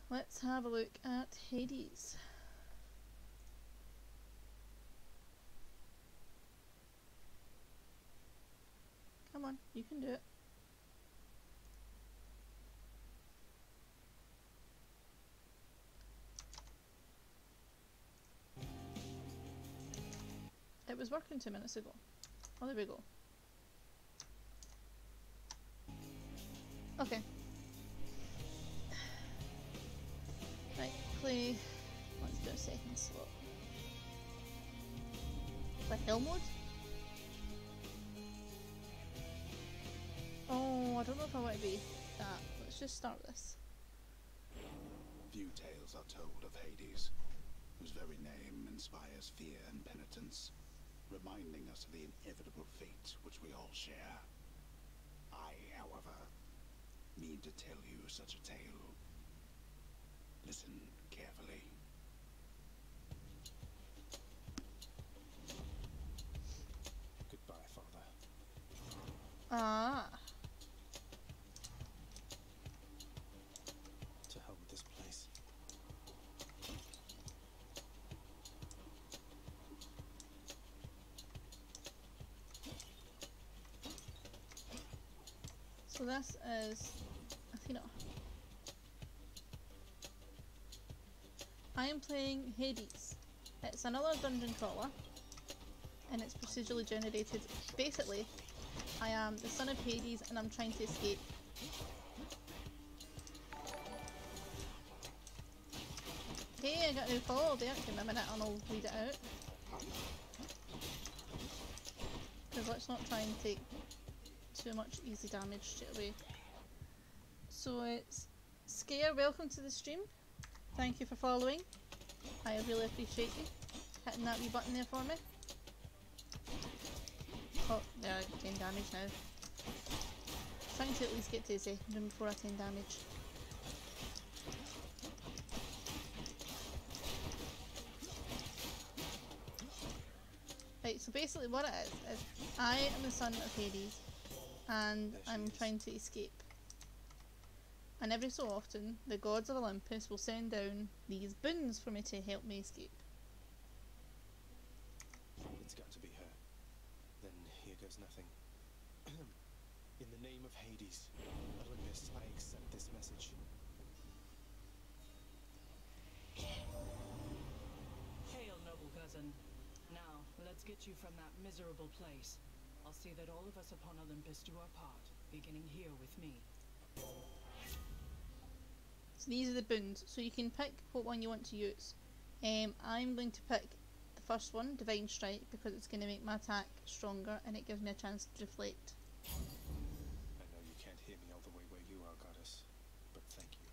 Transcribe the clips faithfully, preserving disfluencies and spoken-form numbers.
Let's have a look at Hades. Come on, you can do it. It was working two minutes ago. Oh, there we go. Okay. Right, play. Let's do a second slot. Play hell mode? Oh, I don't know if I want to be that. Let's just start this. Few tales are told of Hades, whose very name inspires fear and penitence, reminding us of the inevitable fate which we all share. I, however, mean to tell you such a tale. Listen carefully. Goodbye, Father. Ah. To hell with this place. So this is Athena. I am playing Hades. It's another dungeon crawler and it's procedurally generated. Basically, I am the son of Hades and I'm trying to escape. Hey, I got a new call there. Give me a minute and I'll read it out. Because let's not try and take too much easy damage straight away. So it's Scare, welcome to the stream. Thank you for following. I really appreciate you hitting that wee button there for me. Oh, there, I got ten damage now. Trying to at least get to the second room before I ten damage. Right, so basically what it is, is I am the son of Hades and I'm trying to escape. And every so often, the gods of Olympus will send down these boons for me to help me escape. It's got to be her. Then here goes nothing. In the name of Hades, Olympus, I accept this message. Hail, noble cousin. Now, let's get you from that miserable place. I'll see that all of us upon Olympus do our part, beginning here with me. So these are the boons, so you can pick what one you want to use. Um, I'm going to pick the first one, Divine Strike, because it's going to make my attack stronger and it gives me a chance to deflect. I know you can't hear me all the way where you are, goddess, but thank you.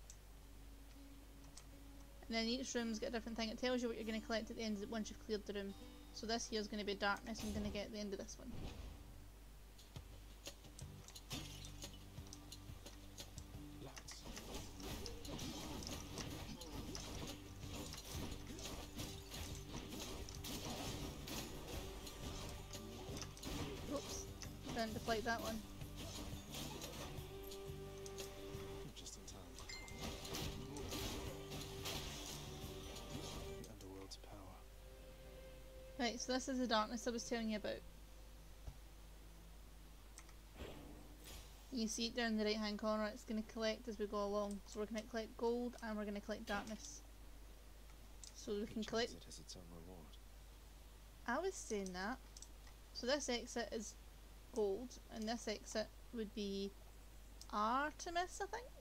And then each room's got a different thing. It tells you what you're going to collect at the end of it once you've cleared the room. So this here is going to be darkness I'm going to get at the end of this one. Oops, didn't deflect that one. Just in time. The underworld's power. Right, so this is the darkness I was telling you about. You see it down in the right hand corner, it's going to collect as we go along. So we're going to collect gold and we're going to collect darkness. So we can Each collect... exit has its own reward. I was saying that. So this exit is gold and this exit would be Artemis, I think?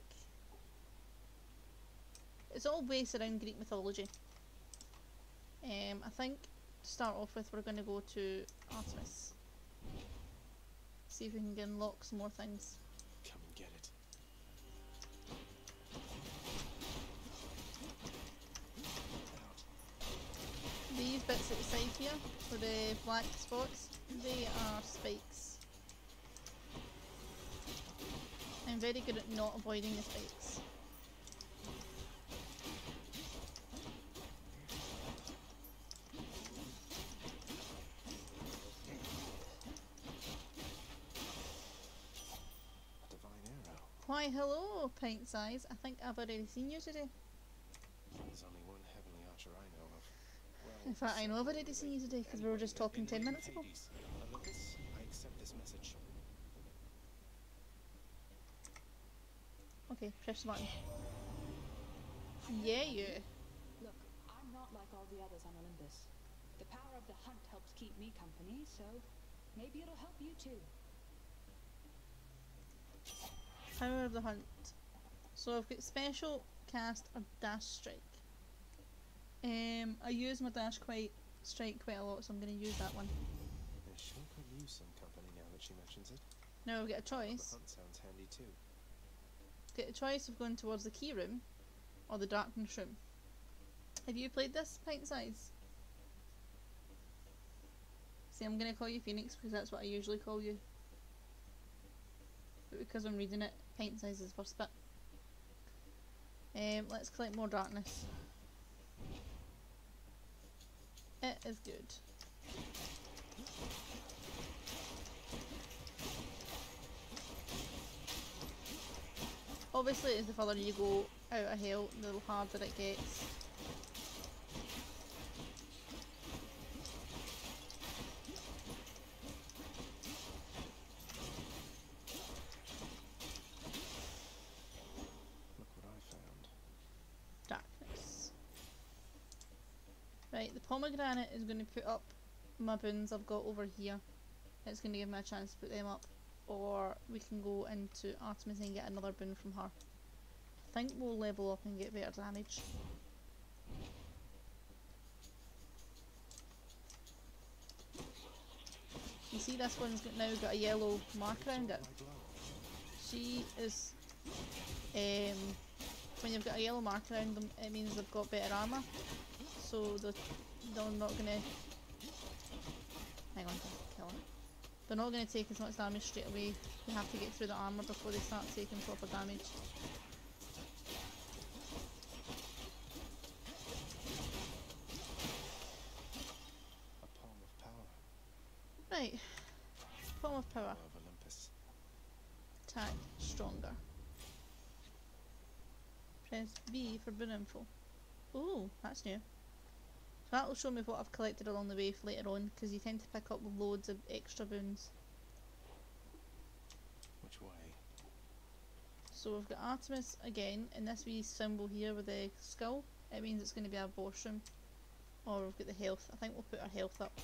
It's all based around Greek mythology. Um, I think to start off with we're going to go to Artemis. See if we can unlock some more things. Come and get it. These bits at the side here, for the black spots, they are spikes. I'm very good at not avoiding the spikes. A divine arrow. Why, hello, Pint Size. I think I've already seen you today. There's only one heavenly archer I know of. Well, In fact, I know I've already several, seen you really. today because we were just Anyway, talking in ten name of minutes ago. Hades, Olympus, I accept this message. Okay, press the button. Yeah, you. Look, I'm not like all the others on Olympus. The power of the hunt helps keep me company, so maybe it'll help you too. Power of the Hunt. So I've got Special, Cast, or Dash Strike. Um, I use my Dash quite Strike quite a lot, so I'm going to use that one. I sure could use some company now that she mentions it. Now I've got a Power of choice. The hunt sounds handy too. Get a choice of going towards the key room or the darkness room. Have you played this, Pint Size? See, I'm going to call you Phoenix because that's what I usually call you. But because I'm reading it, Pint Size is the first bit. Um, let's collect more darkness. It is good. Obviously, as the further you go out of hell, the harder it gets. Look what I found. Darkness. Right, the pomegranate is going to put up my boons I've got over here. It's going to give me a chance to put them up. Or we can go into Artemis and get another boon from her. I think we'll level up and get better damage. You see this one's got now got a yellow mark around it. My glow. She is, um, when you've got a yellow mark around them, it means they've got better armour. So they're, they're not gonna, hang on, kill her. They're not gonna take as much damage straight away. You have to get through the armour before they start taking proper damage. A palm of power. Right, Palm of Power. Power of Olympus. Attack stronger. Press B for boon info. Ooh, that's new. So that'll show me what I've collected along the way for later on, because you tend to pick up loads of extra boons. Which way? So we've got Artemis again, and this wee symbol here with the skull, it means it's going to be our boss room. Or we've got the health. I think we'll put our health up.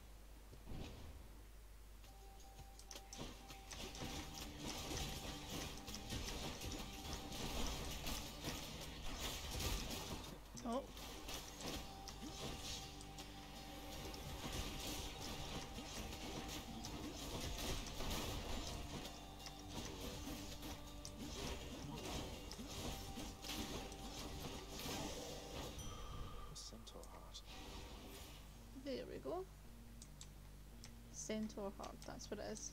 Oh. A centaur heart. There we go. Centaur heart, that's what it is.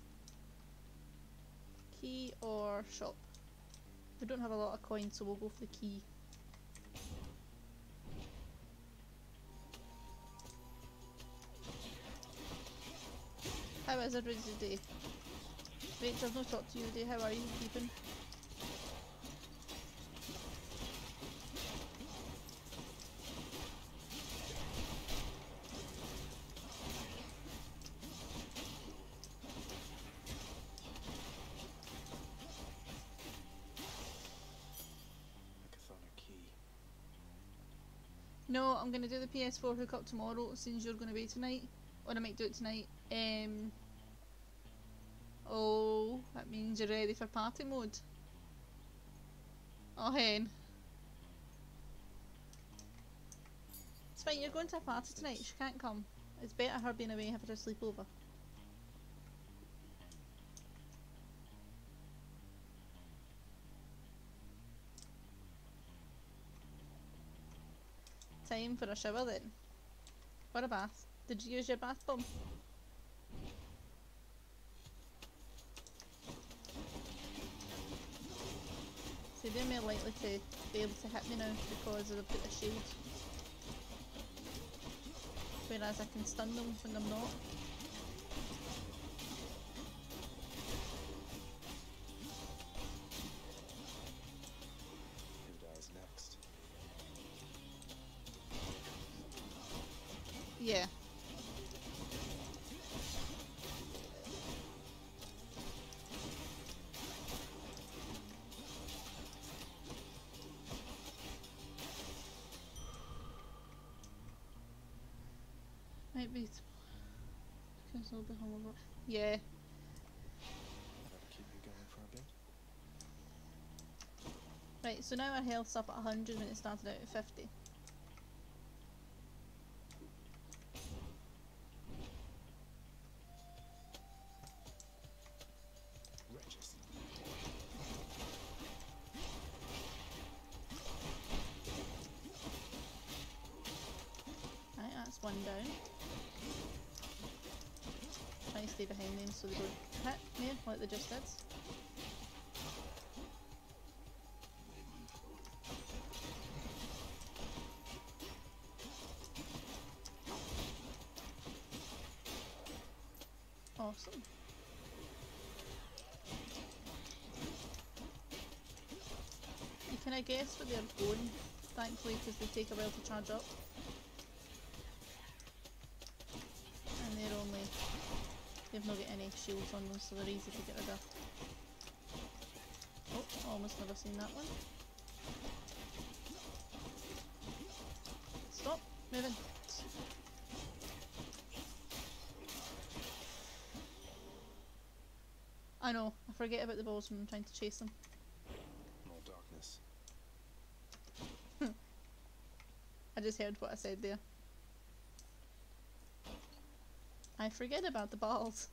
Key or shop? We don't have a lot of coins, so we'll go for the key. How is everybody today? Rachel, I've not talked to you today. How are you keeping? Mechathonic key. No, I'm going to do the P S four hookup tomorrow since you're going to be tonight. Or I might do it tonight. Um, oh, that means you're ready for party mode. Oh, hen. It's fine, you're going to a party tonight. She can't come. It's better her being away, having a sleepover. Time for a shower then. Or a bath. Did you use your bath bomb? So they're more likely to be able to hit me now because I've put a shield. Whereas I can stun them when I'm not. Yeah. Might be because I'll be hungover. Yeah. That'll keep you going for a bit. Right, so now our health's up at one hundred when it started out at fifty. Regis. Right, that's one down. Try to stay behind them so they don't hit me like they just did. Awesome. You can I guess where they're going, thankfully, because they take a while to charge up. And they're only... they've not got any shields on them, so they're easy to get rid of. Oh, almost never seen that one. Stop moving. I know, I forget about the balls when I'm trying to chase them. More darkness. I just heard what I said there. I forget about the balls.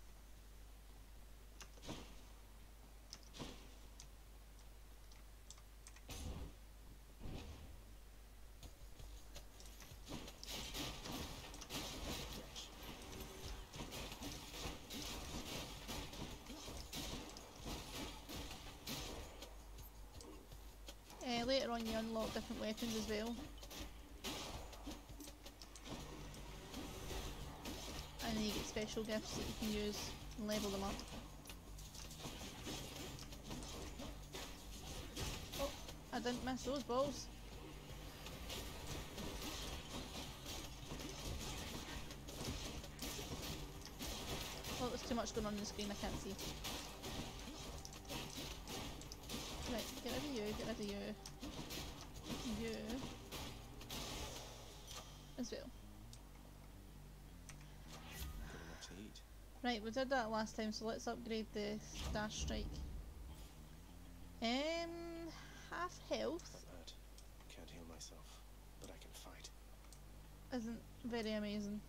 Uh, later on you unlock different weapons as well. And then you get special gifts that you can use and level them up. Oh, I didn't miss those balls. Oh, there's too much going on on the screen, I can't see. Right, get rid of you, get rid of you. You. As well. Got enough to eat. Right, we did that last time, so let's upgrade the Dash Strike. Um, half health Not bad. Can't heal myself, but I can fight. isn't very amazing.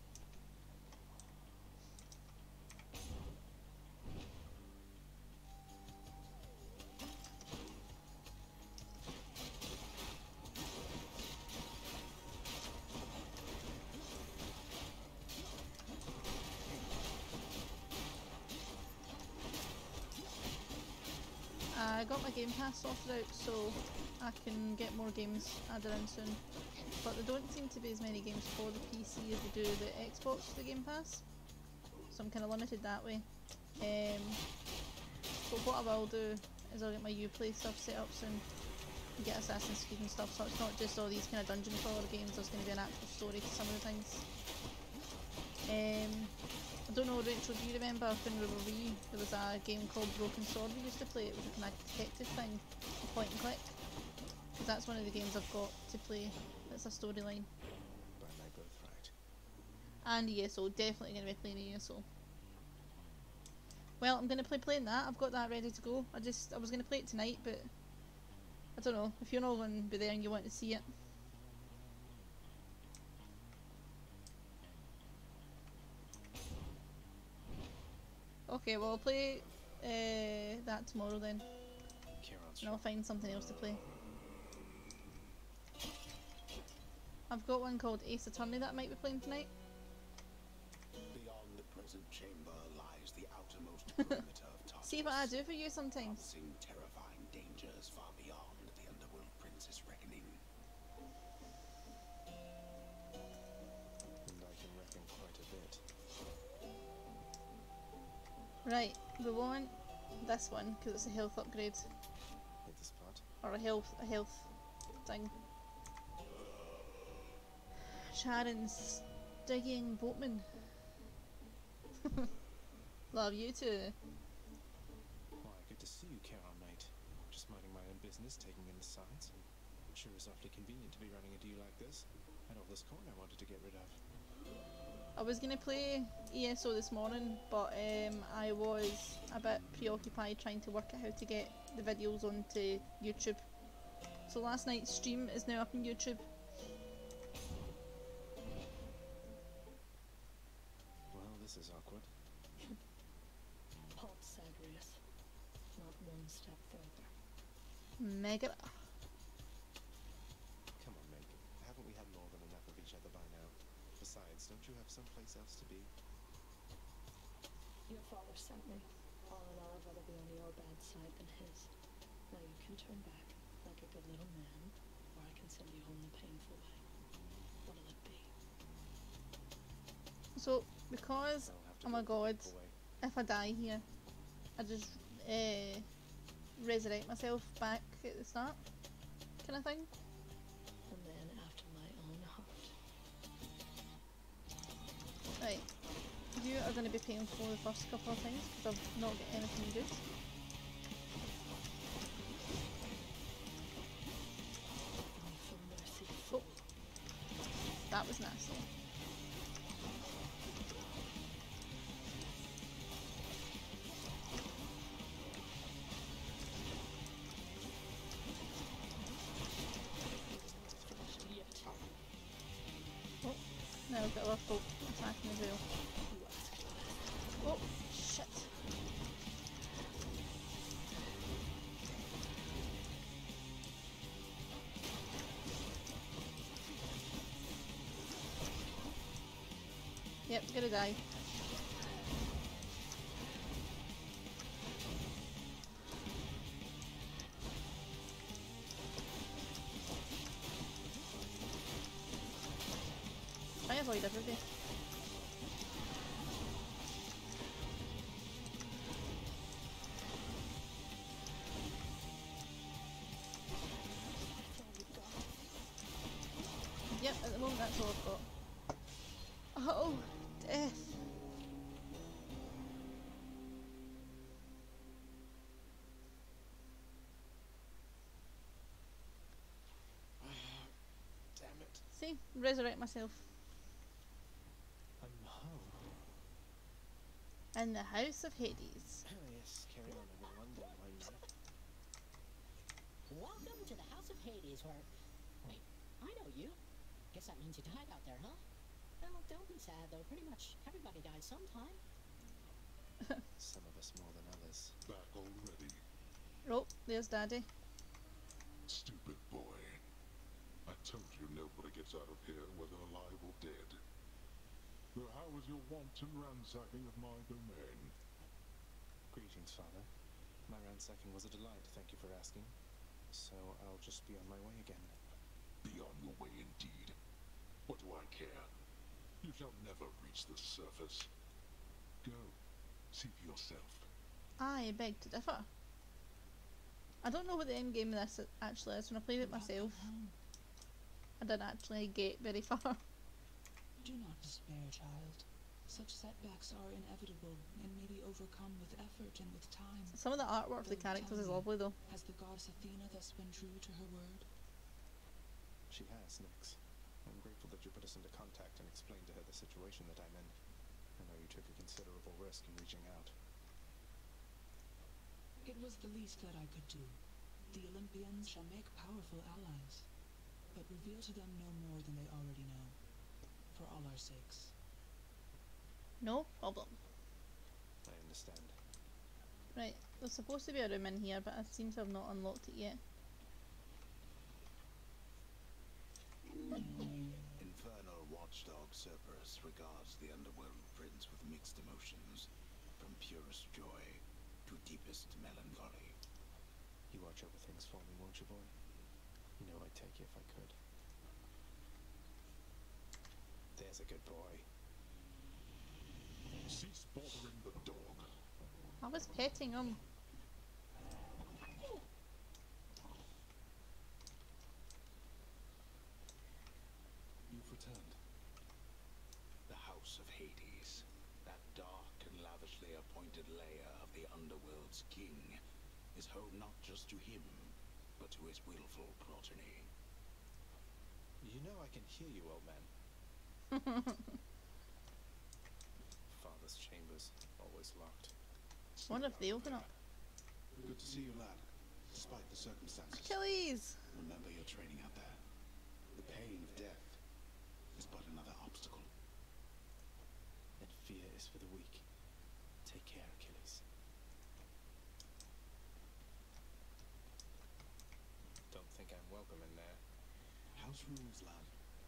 I got my Game Pass sorted out so I can get more games added in soon. But there don't seem to be as many games for the P C as they do the Xbox for the Game Pass. So I'm kind of limited that way. Um, but what I will do is I'll get my Uplay stuff set up soon. And get Assassin's Creed and stuff, so it's not just all these kind of dungeon crawler games, there's going to be an actual story to some of the things. Um, I don't know, Rachel, do you remember when we were wee, there was a game called Broken Sword we used to play? It was a kind of detective thing, point and click. Because that's one of the games I've got to play, that's a storyline. By my birthright. And E S O, definitely going to be playing E S O. Well, I'm going to play playing that, I've got that ready to go. I just, I was going to play it tonight, but I don't know, if you're not going to be there and you want to see it. Okay, well I'll play uh, that tomorrow then, Kieran's and I'll shop. find something else to play. I've got one called Ace Attorney that I might be playing tonight. Beyond the present chamber lies the outermost perimeter of Tartarus. See what I do for you sometimes. Promising terrifying dangers far beyond the Underworld Prince's reckoning. And I can reckon quite a bit. Right, we want this one because it's a health upgrade, Hit the spot. or a health a health thing. Sharon's digging boatman. Love you too. Why, good to see you, Charon Knight. Just minding my own business, taking in the sights, and it sure is awfully convenient to be running a deal like this. Had all this coin I wanted to get rid of. I was gonna play E S O this morning, but um, I was a bit preoccupied trying to work out how to get the videos onto YouTube. So last night's stream is now up on YouTube. Well, this is awkward. Halt, Zagreus. Not one step further. Mega. Come on, Meg. Haven't we had more than enough of each other by now? Besides, don't you have someplace else to be? Your father sent me. All in all, I'd rather be on your bad side than his. Now you can turn back, like a good little man, or I can send you home the painful way. What'll it be? So because I'll have to I'm go a the god, painful way. if I die here, I just uh, resurrect myself back at the start, kind of thing. A man after my own heart. Right, you are going to be painful the first couple of times because I've not got anything good. For mercy. Oh, that was nasty. Yet. Oh, now we've got our folk attacking as well. You asked for it. Oh, shit. Yep, gonna die. Try and avoid everything. That's all we've got. Yep, at the moment that's all I've got. Oh, death. Damn it. See, resurrect myself. I'm home. In the House of Hades. Yes, carry on, everyone. Don't mind me. Welcome to the House of Hades, where... Wait, I know you. Guess that means you died out there, huh? Well, don't be sad, though. Pretty much everybody dies sometime. Some of us more than others. Back already, Oh, there's Daddy. stupid boy. I told you nobody gets out of here, whether alive or dead. So how was your wanton ransacking of my domain? Greetings, Father. My ransacking was a delight, thank you for asking. So I'll just be on my way again. Be on your way indeed. What do I care? You shall never reach the surface. Go. See for yourself. I beg to differ. I don't know what the end game of this actually is. When I played it myself, I didn't actually get very far. Do not despair, child. Such setbacks are inevitable and may be overcome with effort and with time. Some of the artwork for the characters is lovely though. Has the goddess Athena thus been true to her word? She has, Nyx. I'm grateful that you put us into contact and explained to her the situation that I'm in. I know you took a considerable risk in reaching out. It was the least that I could do. The Olympians shall make powerful allies, but reveal to them no more than they already know, for all our sakes. No problem. I understand. Right, there's supposed to be a room in here, but I seem to have not unlocked it yet. Infernal watchdog Cerberus regards the underworld prince with mixed emotions, from purest joy to deepest melancholy. You watch over things for me, won't you, boy? You know I'd take you if I could. There's a good boy. Cease bothering the dog. I was petting him. You've returned. this king is home not just to him, but to his willful progeny. You know I can hear you, old man. Father's chambers, always locked. Wonder if they open up. Good to see you, lad. Despite the circumstances. Achilles! Remember your training out there. The pain of death is but another obstacle. And fear is for the weak. Take care, Achilles. Don't think I'm welcome in there. House rules, lad.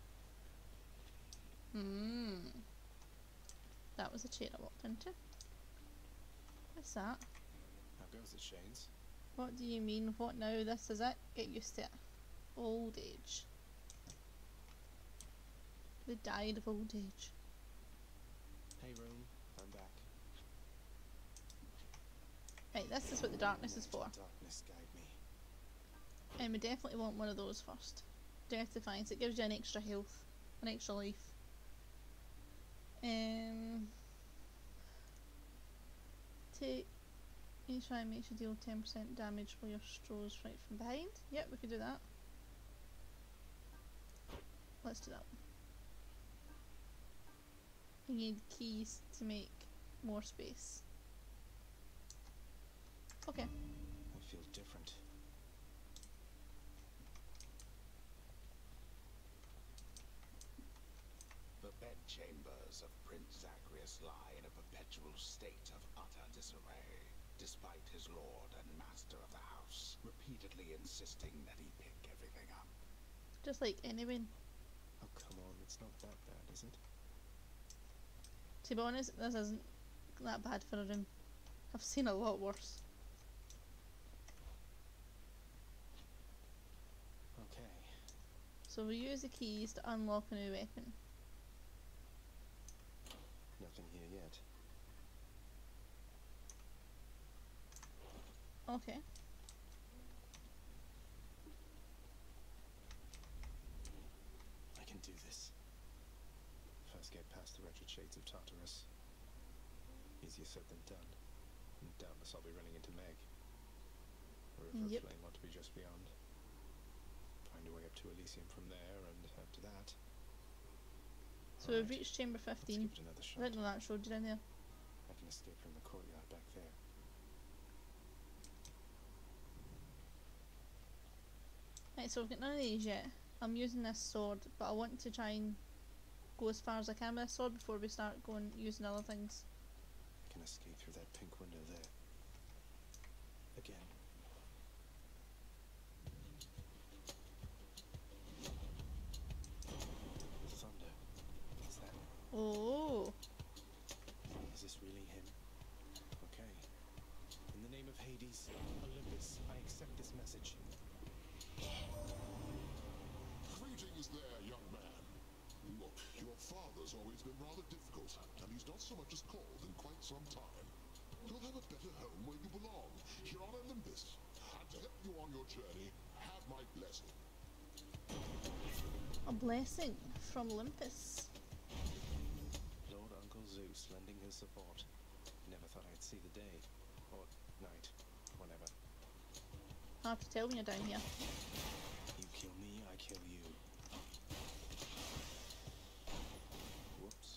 Hmm. That was a chair I walked into. What's that? How goes it, Shanes? What do you mean, what now? This is it? Get used to it. Old age. They died of old age. Hey, room. I'm back. Right, this is what the darkness is Let for. darkness guide me. And we definitely want one of those first. Death Defiance. It gives you an extra health. An extra life. Um... Take... Each time makes you deal ten percent damage while your straws right from behind. Yep, we could do that. Let's do that. You need keys to make more space. Okay. I feel different. The bedchambers of Prince Zagreus lie in a perpetual state of utter disarray, despite his lord and master of the house repeatedly insisting that he pick everything up. Just like anyone. Oh, come on. It's not that bad, is it? To be honest, this isn't that bad for a room. I've seen a lot worse. Okay. So we use the keys to unlock a new weapon. Nothing here yet. Okay. I can do this. First get past the wretched shades of Tartarus. Easier said than done. And doubtless I'll be running into Meg. A river Yep. of flame ought to be just beyond. Find a way up to Elysium from there, and after that... So we've Alright, reached chamber let's fifteen. give it another I shot. didn't know that showed you in there. I can escape from the courtyard back there. Right, so I've got none of these yet. I'm using this sword, but I want to try and go as far as I can with this sword before we start going using other things. I can escape through that pink window there. Again. Thunder. Is that... Oh, Is this really him? Okay. In the name of Hades, Olympus, I accept this message. Greetings there, young man. Look, your father's always been rather difficult, and he's not so much as called in quite some time. You'll have a better home where you belong, here on Olympus. And to help you on your journey, have my blessing. a blessing from Olympus. Lord Uncle Zeus lending his support. Never thought I'd see the day. Or night. Whenever. Hard to tell when you're down here. You kill me, I kill you. Whoops.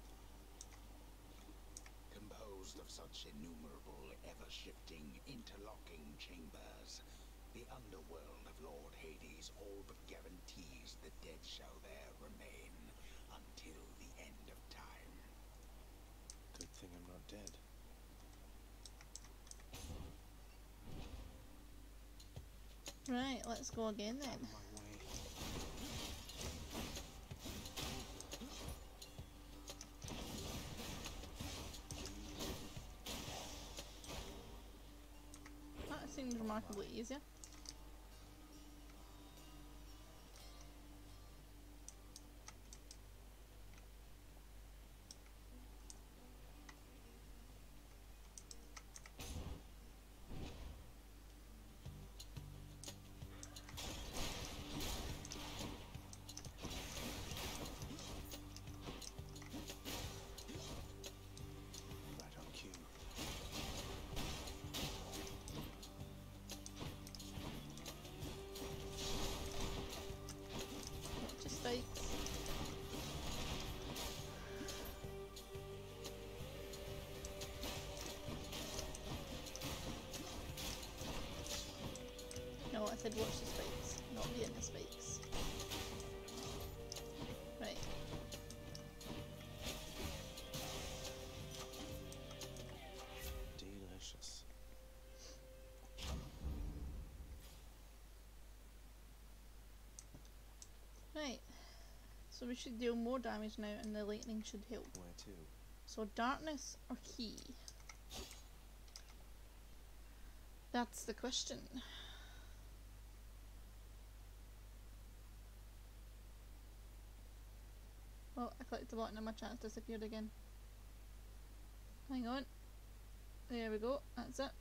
Composed of such innumerable, ever-shifting, interlocking chambers, the underworld of Lord Hades all but guarantees the dead shall there remain until the end of time. Good thing I'm not dead. Right, let's go again then. Out of my way. That seems remarkably easier. Right on cue. I said watch the spikes, not be in the spikes. Right. Delicious. Right. So we should deal more damage now and the lightning should help. Where to? So darkness or key? That's the question. Oh, I clicked the button and my chat disappeared again. Hang on. There we go, that's it.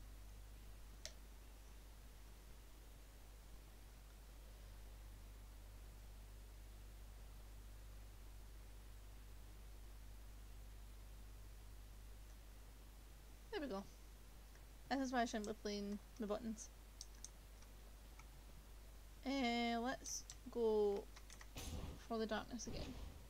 There we go. This is why I shouldn't be playing the buttons. Uh, let's go for the darkness again.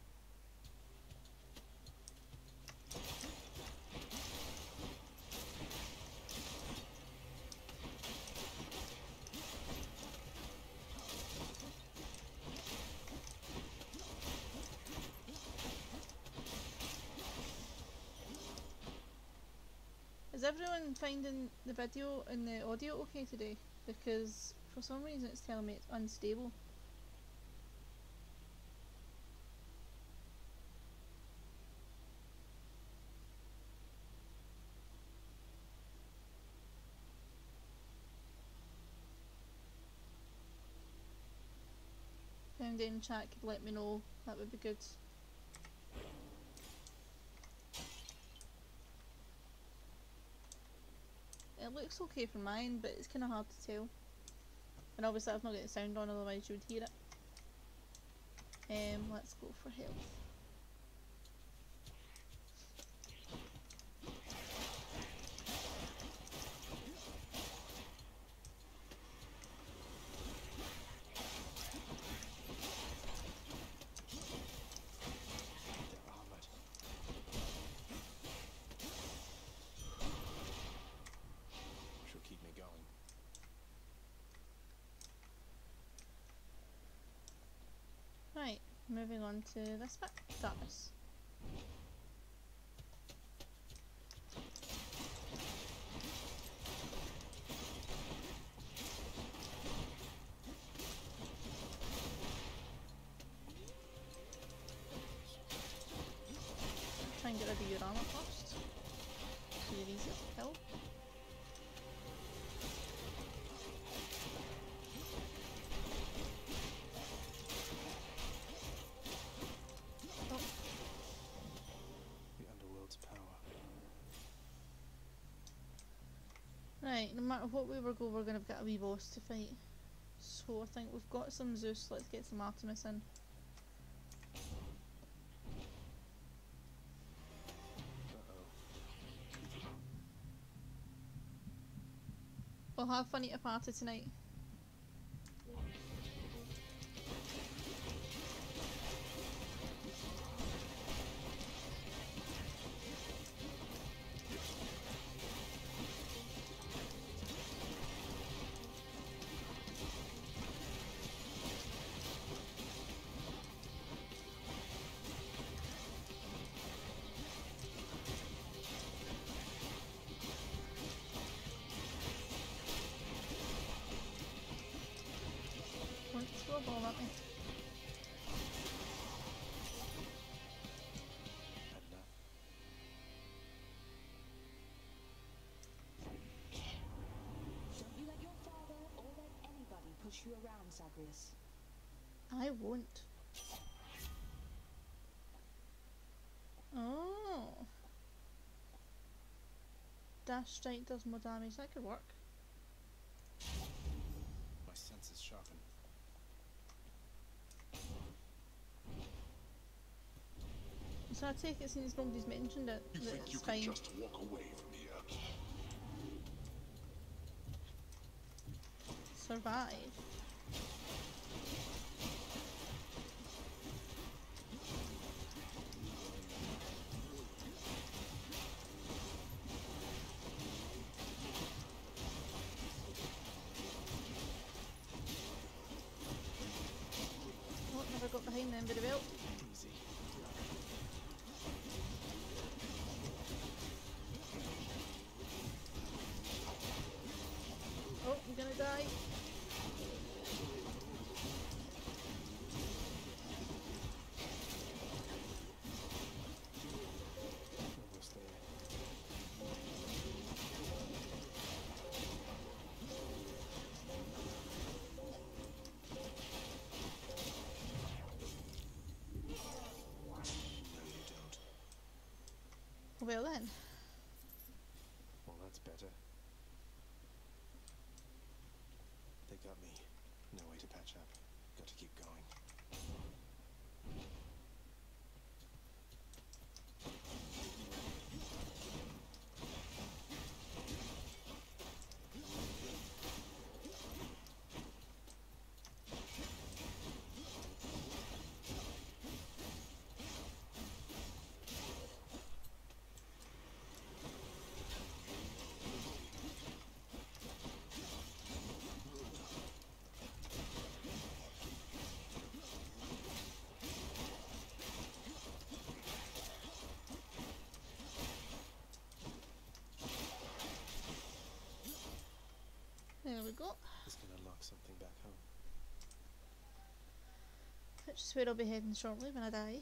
Is everyone finding the video and the audio okay today? Because for some reason it's telling me it's unstable. If anyone in chat could let me know, that would be good. It looks okay for mine, but it's kind of hard to tell. And obviously I've not got the sound on, otherwise you would hear it. Um, let's go for health. Right, moving on to this bit, darkness. Try and get rid of your armor first, so you're easier to kill. Right, no matter what way we go, we're going to get a wee boss to fight. So I think we've got some Zeus, let's get some Artemis in. Uh-oh. We'll have fun at a party tonight. Throw a ball at me. Don't you let your father or let anybody push you around, Zagreus. I won't. Oh. Dash strike does more damage, that could work. My senses sharpen. So I take it since nobody's mentioned it, You that think it's you fine. can just walk away from here? Survive. in very well. Easy. Oh, I'm gonna die. Almost there. No, you don't. Well then. Well, that's better. They got me. No way to patch up. Got to keep going. There we go. This can unlock something back home. Which is where I'll be heading shortly when I die.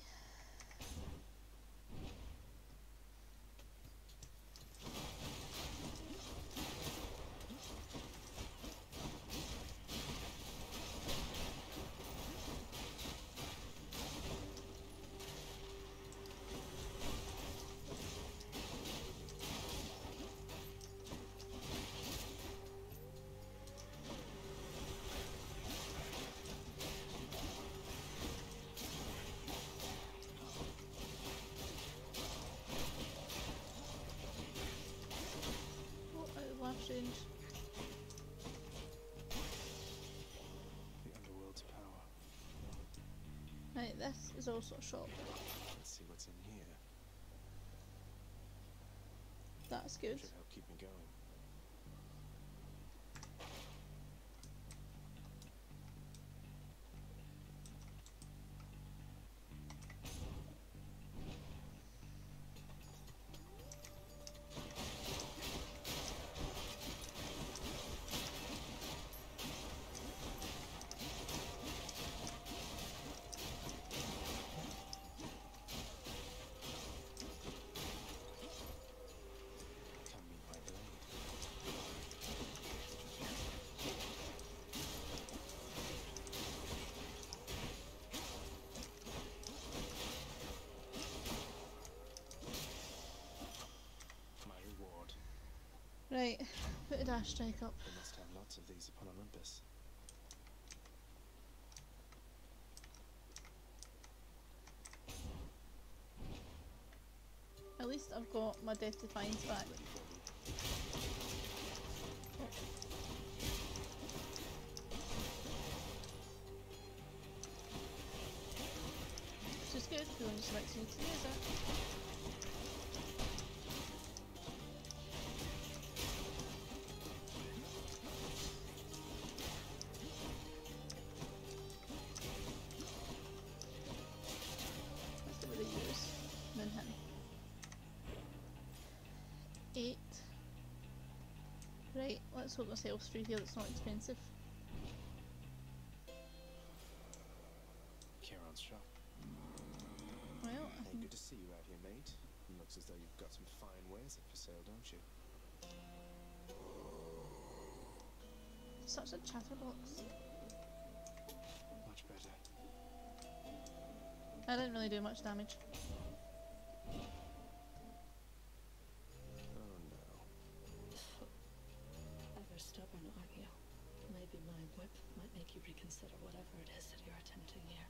Range. The underworld's power. Right, this is also a shop. Let's see what's in here. That's good. Should help keep me going. Come meet my blade. My reward. Right, put a dash strike up. They must have lots of these upon Olympus. At least I've got my Death Defiance back. Ready for me. Which is good, because I'm just about to need to use it. Let's see what they use. Then him. Eight. Right, let's hope this health through here that's not expensive. Kieran's shop. Well, I Hey, can good to see you out here, mate. Looks as though you've got some fine wares up for sale, don't you? such a chatterbox. Much better. I didn't really do much damage. Oh no. Ever stubborn, aren't you? Maybe my whip might make you reconsider whatever it is that you're attempting here.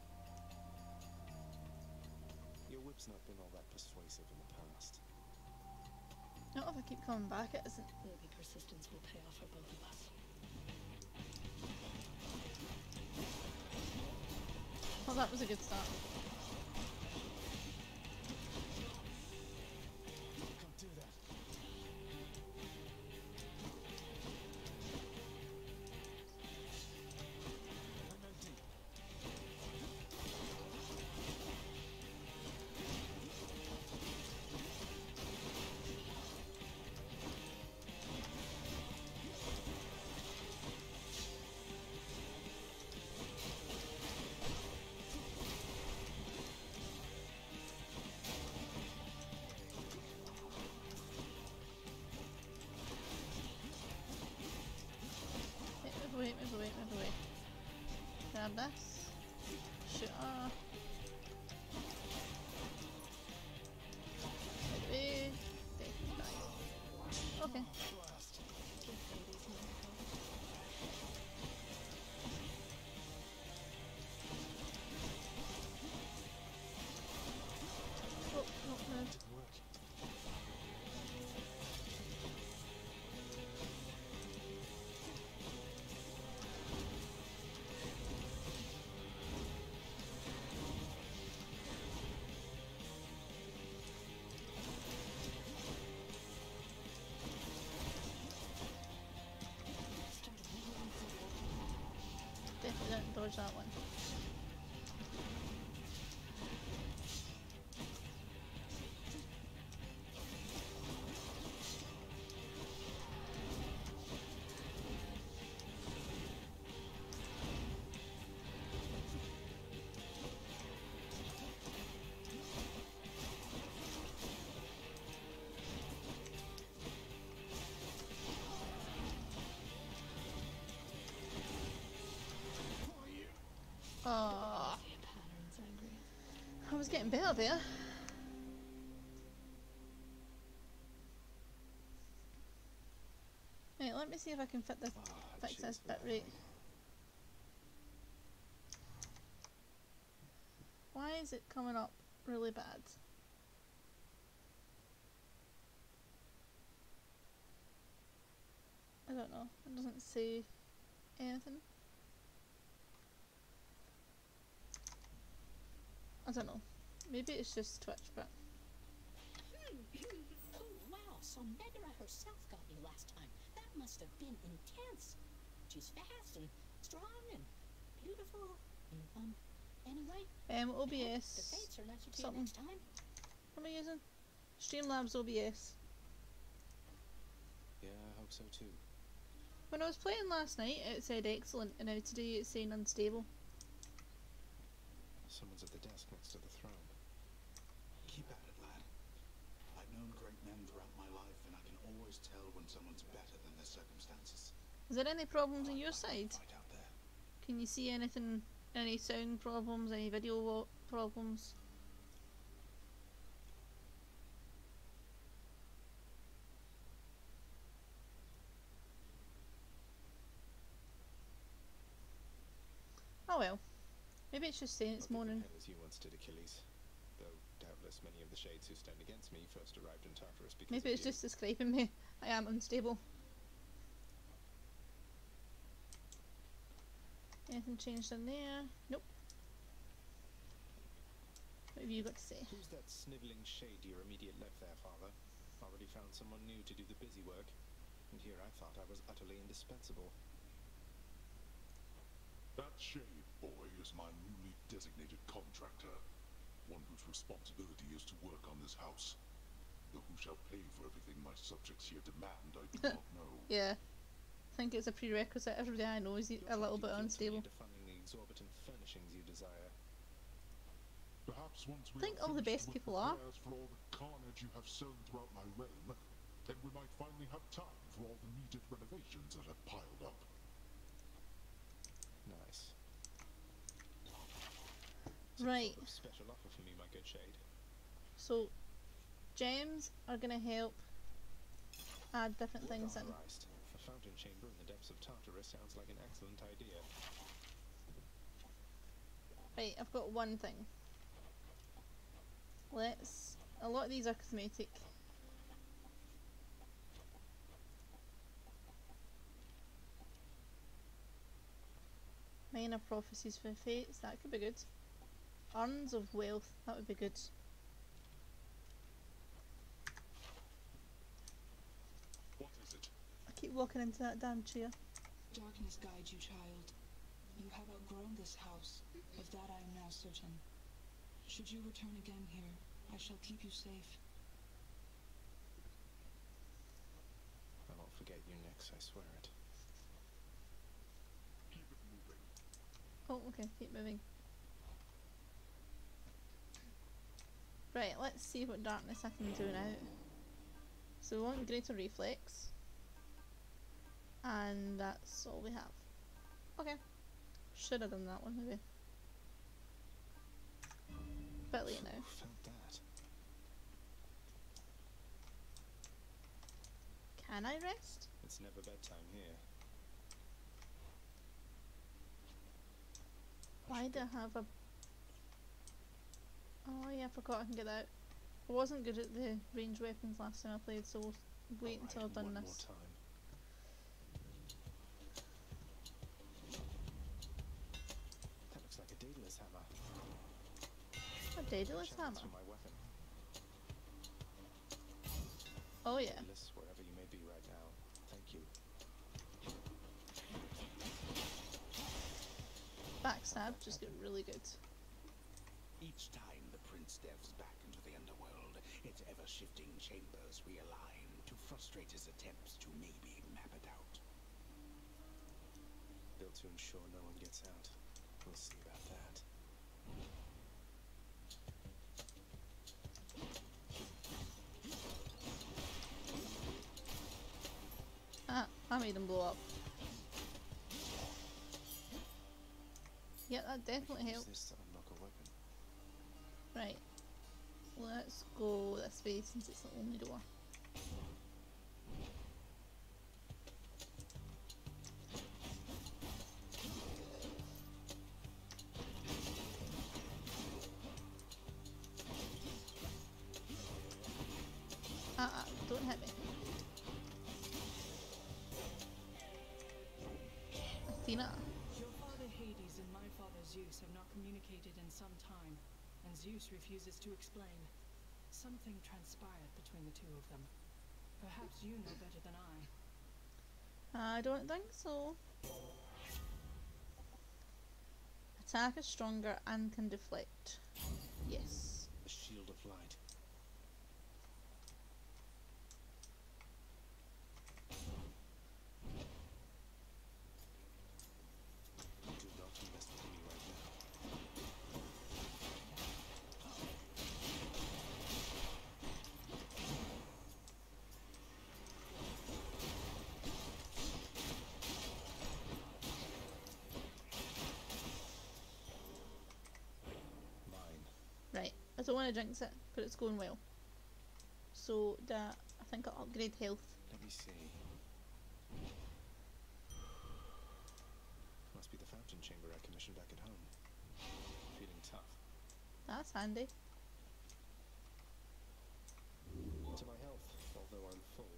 Your whip's not been all that persuasive in the past. Not if I keep coming back, it isn't. Maybe persistence will pay off for both of us. Well, that was a good start. Can't do that. I'm not deep. grab this. Shoot her. Get away. Okay, nice. Okay. Oh, no, no. Definitely don't dodge that one. Oh, Pattern's angry. I was getting better there. Right, let me see if I can fit this, Ah, fix this jeez, bit man. right. Why is it coming up really bad? I don't know. It doesn't say anything. I don't know. Maybe it's just Twitch, but Oh, wow, so Megara herself got you last time. That must have been intense. She's fast and strong and beautiful. And, um, anyway, um, I hope the O B S. fates are nicer to you something. next time. What am I using? Streamlabs O B S. Yeah, I hope so too. When I was playing last night, it said excellent, and now today it's saying unstable. Someone's at the desk next to the throne. Keep at it, lad. I've known great men throughout my life, and I can always tell when someone's better than their circumstances. Is there any problems on your Like that side? fight out there. Can you see anything? Any sound problems? Any video wo- problems? Oh well. Maybe it's just saying it's Not moaning. as you once did Achilles. Though doubtless many of the shades who stand against me first arrived in Tartarus because Maybe of it's you. just describing me. I am unstable. Anything changed in there? Nope. What have you got to say? Who's that snivelling shade to your immediate left there, father? Already found someone new to do the busy work. And here I thought I was utterly indispensable. That shade boy is my newly designated contractor, one whose responsibility is to work on this house. Though who shall pay for everything my subjects here demand, I do not know. Yeah. I think it's a prerequisite. Everybody I know is You'll a little find bit you unstable. guilty of funding the exorbitant furnishings you desire. Perhaps once we I think are all the finished best with people are. repairs for all the carnage you have sown throughout my realm, then we might finally have time for all the needed renovations that have piled up. Nice. Some Right. sort of special offer for me, my good shade. So, gems are going to help add different things in. Christ. A fountain chamber in the depths of Tartarus sounds like an excellent idea. Right, I've got one thing. Let's... A lot of these are cosmetic. Minor prophecies for fates, that could be good. Urns of wealth, that would be good. What is it? I keep walking into that damn chair. Darkness guide you, child. You have outgrown this house. Of that I am now certain. Should you return again here, I shall keep you safe. I won't forget you, Nyx, I swear it. Keep it moving. Oh, okay, keep moving. Right, let's see what darkness I can do now. So we want greater reflex. And that's all we have. Okay. Should have done that one maybe. Bit late now. Who felt that? Can I rest? It's never bedtime here. Why do I have a... Oh yeah, I forgot I can get that. I wasn't good at the ranged weapons last time I played, so we'll wait until I've done one this. More time. That looks like a Daedalus hammer. A Daedalus Channel hammer? through my weapon. Oh yeah. Daedalus, wherever you may be right now, thank you. Backstab just get really good. Each time the prince delves back into the underworld, its ever-shifting chambers realign to frustrate his attempts to maybe map it out. Built to ensure no one gets out. We'll see about that. Ah, I made him blow up. Yeah, that definitely Use helps. this to unlock a weapon. Right. Let's go this way since it's the only door. Ah, ah, don't hit me. Athena. Your father Hades and my father Zeus have not communicated in some time, and Zeus refuses to explain. Something transpired between the two of them. Perhaps you know better than I. I don't think so. Attack is stronger and can deflect. Yes. The shield of light. Do not mess with me right now. Mine. Right. I don't want to jinx it, but it's going well. So that I think I'll upgrade health. Let me see. Must be the fountain chamber I commissioned back at home. Feeling tough. That's handy. To my health, although I'm full.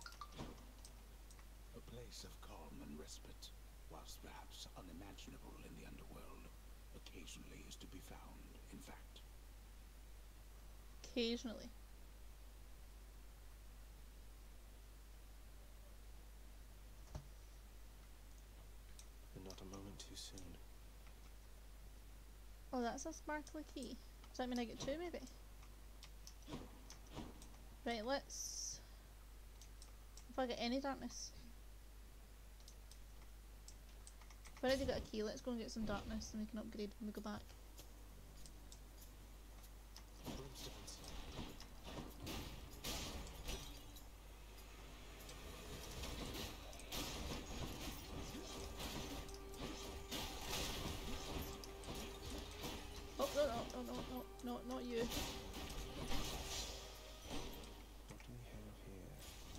A place of calm and respite, whilst perhaps unimaginable in the underworld, occasionally is to be found, in fact. Occasionally. And not a moment too soon. Oh, that's a sparkly key. Does that mean I get two, maybe? Right, let's... If I get any darkness. I've already got a key, let's go and get some darkness and we can upgrade when we go back. Brimstones. Oh, no, no, no, no, no, no, not you. What do we have here?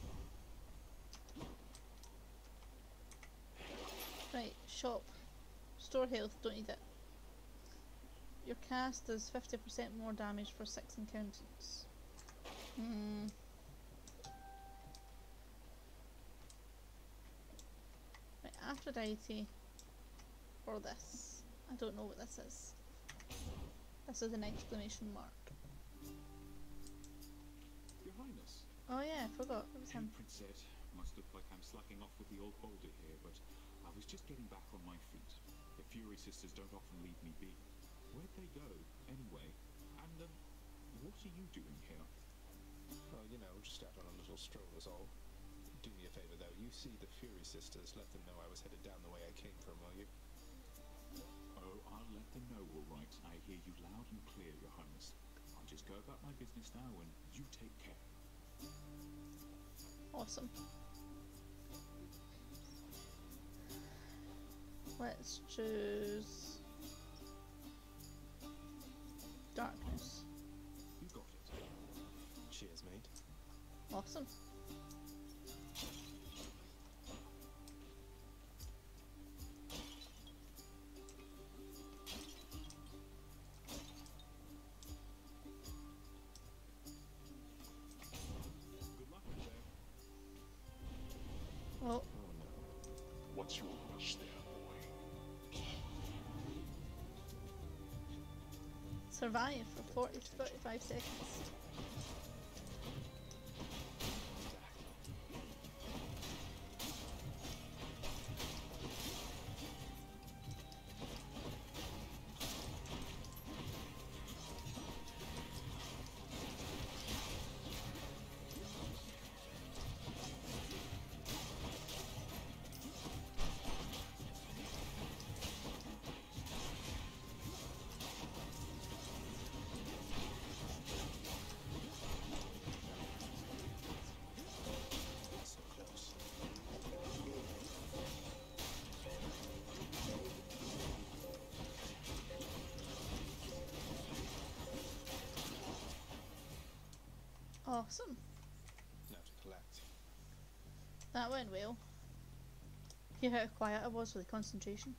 Right, shop. Store health, don't need it. Your cast does fifty percent more damage for six encounters. Hmm. Right, Aphrodite. Or this. I don't know what this is. This is an exclamation mark. Your Highness, Oh yeah, I forgot. It was him. Princess, must look like I'm slacking off with the old boulder here, but I was just getting back on my feet. The Fury Sisters don't often leave me be. Where'd they go, anyway? And, um, what are you doing here? Well, you know, just out on a little stroll is all. Do me a favor, though. You see the Fury Sisters, let them know I was headed down the way I came from, will you? Oh, I'll let them know, all right. I hear you loud and clear, Your Highness. I'll just go about my business now, and you take care. Awesome. Let's choose darkness. You got it. Cheers, mate. Awesome. Good luck out there. Well, What's your rush there, boy? survive for forty to forty-five seconds. So close. Awesome. Now to collect. That went well. Hear how quiet I was with the concentration.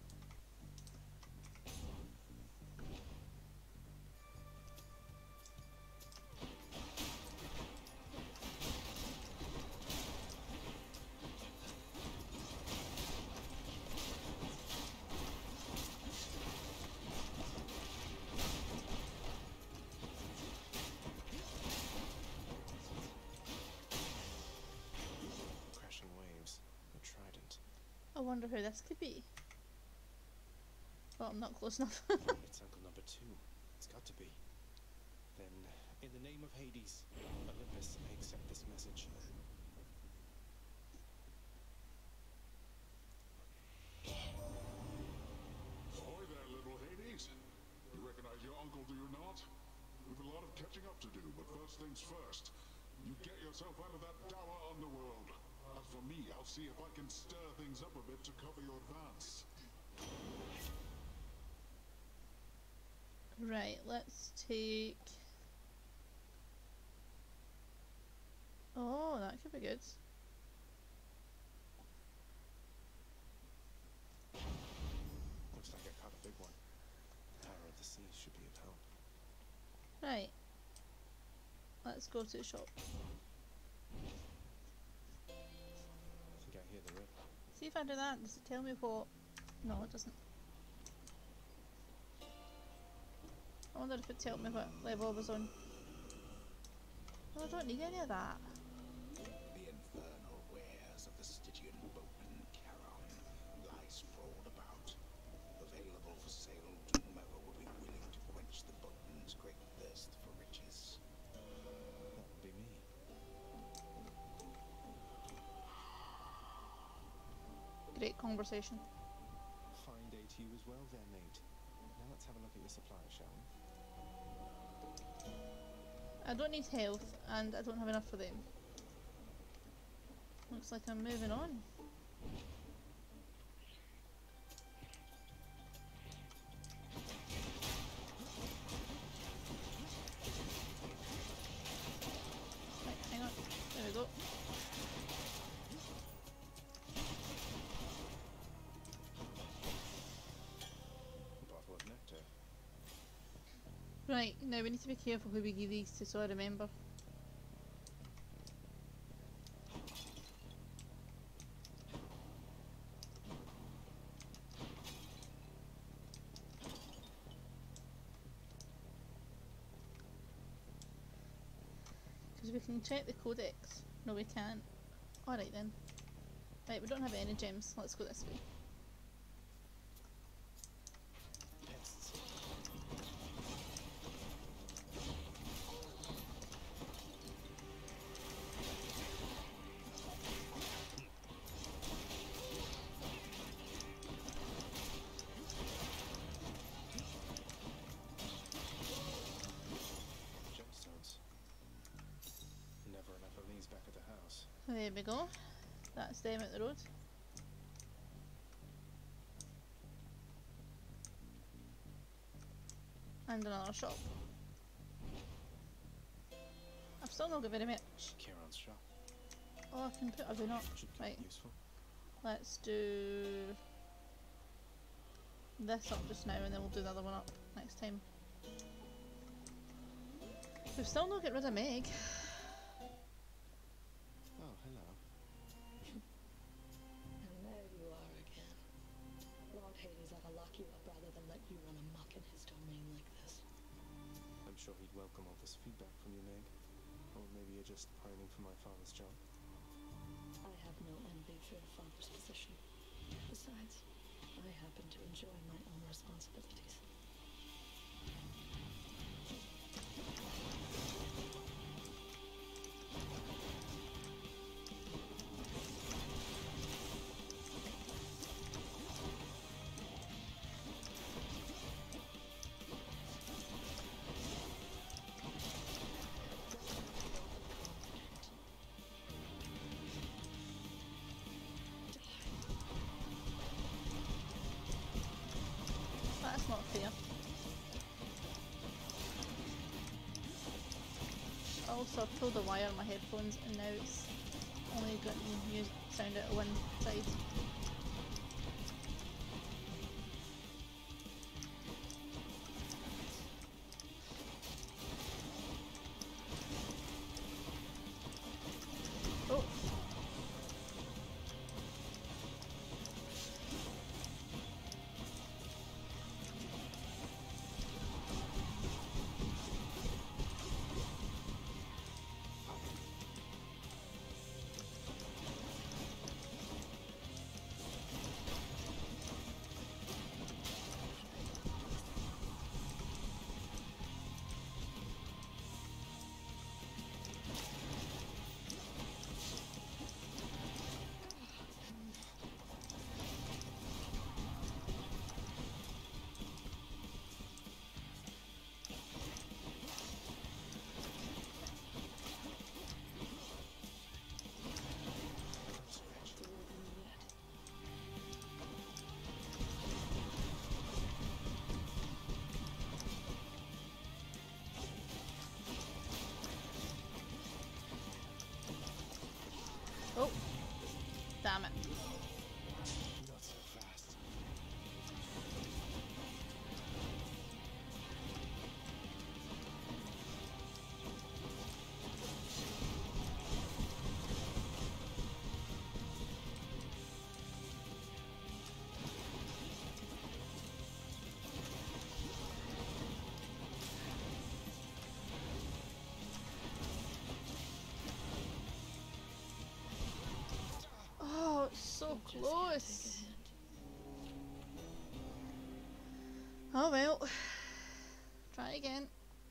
Crashing waves. A trident. I wonder who this could be. Well, I'm not close enough. It's Uncle Number Two. It's got to be. Then, in the name of Hades, Olympus, I accept this message. Ahoy there, little Hades. You recognize your uncle, do you not? We've a lot of catching up to do, but first things first. You get yourself out of that dour underworld. As for me, I'll see if I can stir things up a bit to cover your advance. Right, let's take... Oh, that could be good. Looks like I caught a big one. Power of the sea should be of help. Right. Let's go to the shop. I think I hear the rip. See if I do that, does it tell me what... No, it doesn't. I wonder if it tells me what level I was on. Oh, I don't need any of that. The infernal wares of the Stygian boatman Charon lie sprawled about, available for sale to whomever would be willing to quench the boatman's great thirst for riches. That would be me. Great conversation. Fine day to you as well there, mate. Now let's have a look at your supply, shall we? I don't need health, and I don't have enough for them. Looks like I'm moving on. Right, hang on. There we go. Bottle of nectar. Right, now we need to be careful who we give these to so I remember. Because we can check the codex. No, we can't. Alright then. Right, we don't have any gems. Let's go this way. Pests. Gemstones. Never enough of these back at the house. There we go. That's them at the road. And another shop. I've still not got very much. Kieran's shop. Oh, I can put a bin up. Should be Right. useful. Let's do this up just now and then we'll do the other one up next time. We've still not got rid of Meg. Oh, hello. And there you are again. Lord Hades ought to lock you up rather than let you run amok in his domain like this. I'm sure he'd welcome all this feedback from you, Meg. Or maybe you're just pining for my father's job. I have no envy for your father's position. Besides, I happen to enjoy my own responsibilities. That's not fair. Also, I've pulled the wire on my headphones and now it's only getting music sound out of one side. Oh! Oh! Damn it. Not so fast. Oh, it's so You just can't close. take a hint. Oh well. Try again.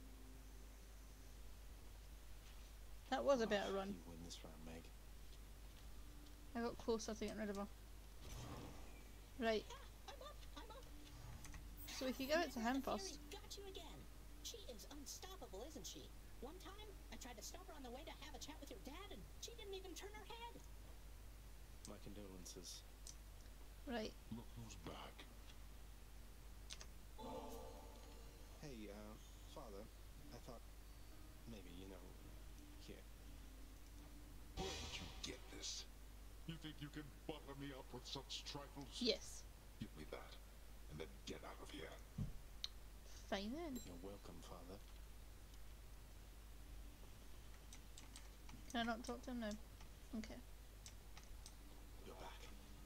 That was a better run. You win this round, Meg. I got closer to getting rid of her. Right, Ah, I'm up, I'm up. so we can give it to him Never first. Fury got you again. She is unstoppable, isn't she? One time, I tried to stop her on the way to have a chat with your dad, and she didn't even turn her head. My condolences. Right, Look who's back. Hey, uh, father, I thought maybe, you know, here. Where did you get this? You think you can butter me up with such trifles? yes. Give me that, and then get out of here. Fine then. You're welcome, father. Can I not talk to him now? Okay. You're back.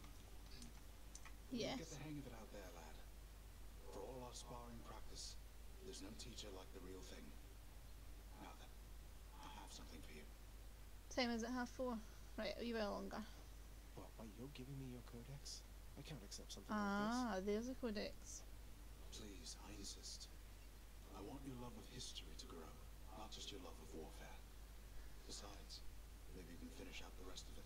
Yes. You get the hang of it out there, lad. For all our sparring practice, there's no teacher like the real thing. Now then, I have something for you. Time is at half four. Right, a wee while longer. What, wait, you're giving me your codex? I can't accept something like Ah, there's a codex. Please, I insist. I want your love of history to grow, not just your love of warfare. Besides, maybe you can finish out the rest of it.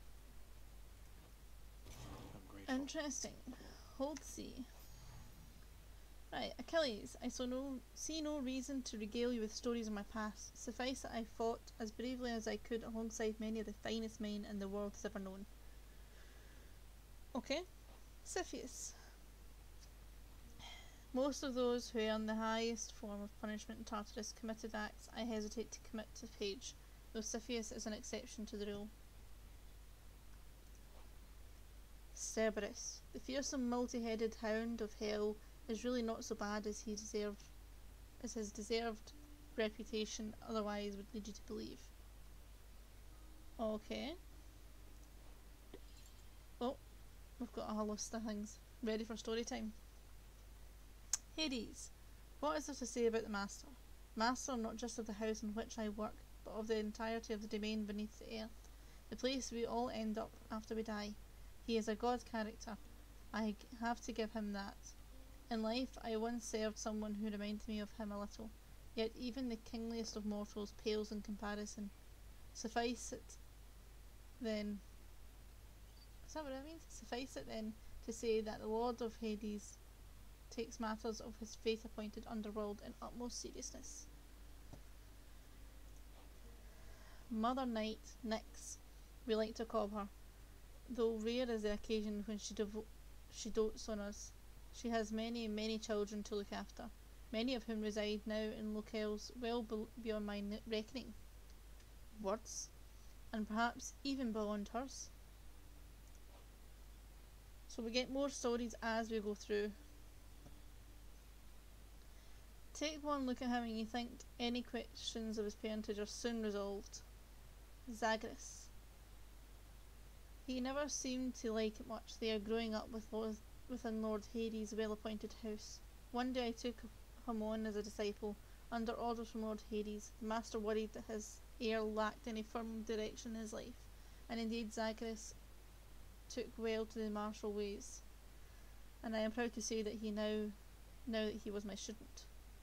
this. I'm grateful. Interesting. Hold C. Right, Achilles, I saw no see no reason to regale you with stories of my past. Suffice that I fought as bravely as I could alongside many of the finest men in the world has ever known. Okay. Cepheus. Most of those who earn the highest form of punishment in Tartarus committed acts I hesitate to commit to page, though Cepheus is an exception to the rule. Cerberus, the fearsome multi-headed hound of hell, is really not so bad as he deserved, as his deserved reputation otherwise would lead you to believe. Okay. Oh, we've got a whole list of things ready for story time. Hades. What is there to say about the Master? Master not just of the house in which I work, but of the entirety of the domain beneath the earth, the place we all end up after we die. He is a god character. I have to give him that. In life, I once served someone who reminded me of him a little, yet even the kingliest of mortals pales in comparison. Suffice it, then... Is that what it means? Suffice it, then, to say that the Lord of Hades takes matters of his fate-appointed underworld in utmost seriousness. Mother Night, Nyx, we like to call her, though rare is the occasion when she, devo she dotes on us. She has many, many children to look after, many of whom reside now in locales well beyond my reckoning. Words, and perhaps even beyond hers. So we get more stories as we go through. Take one look at him and you think any questions of his parentage are soon resolved. Zagreus. He never seemed to like it much there growing up with Lord, within Lord Hades' well-appointed house. One day I took him on as a disciple, under orders from Lord Hades. The master worried that his heir lacked any firm direction in his life, and indeed Zagreus took well to the martial ways, and I am proud to say that he now, now that he was my student.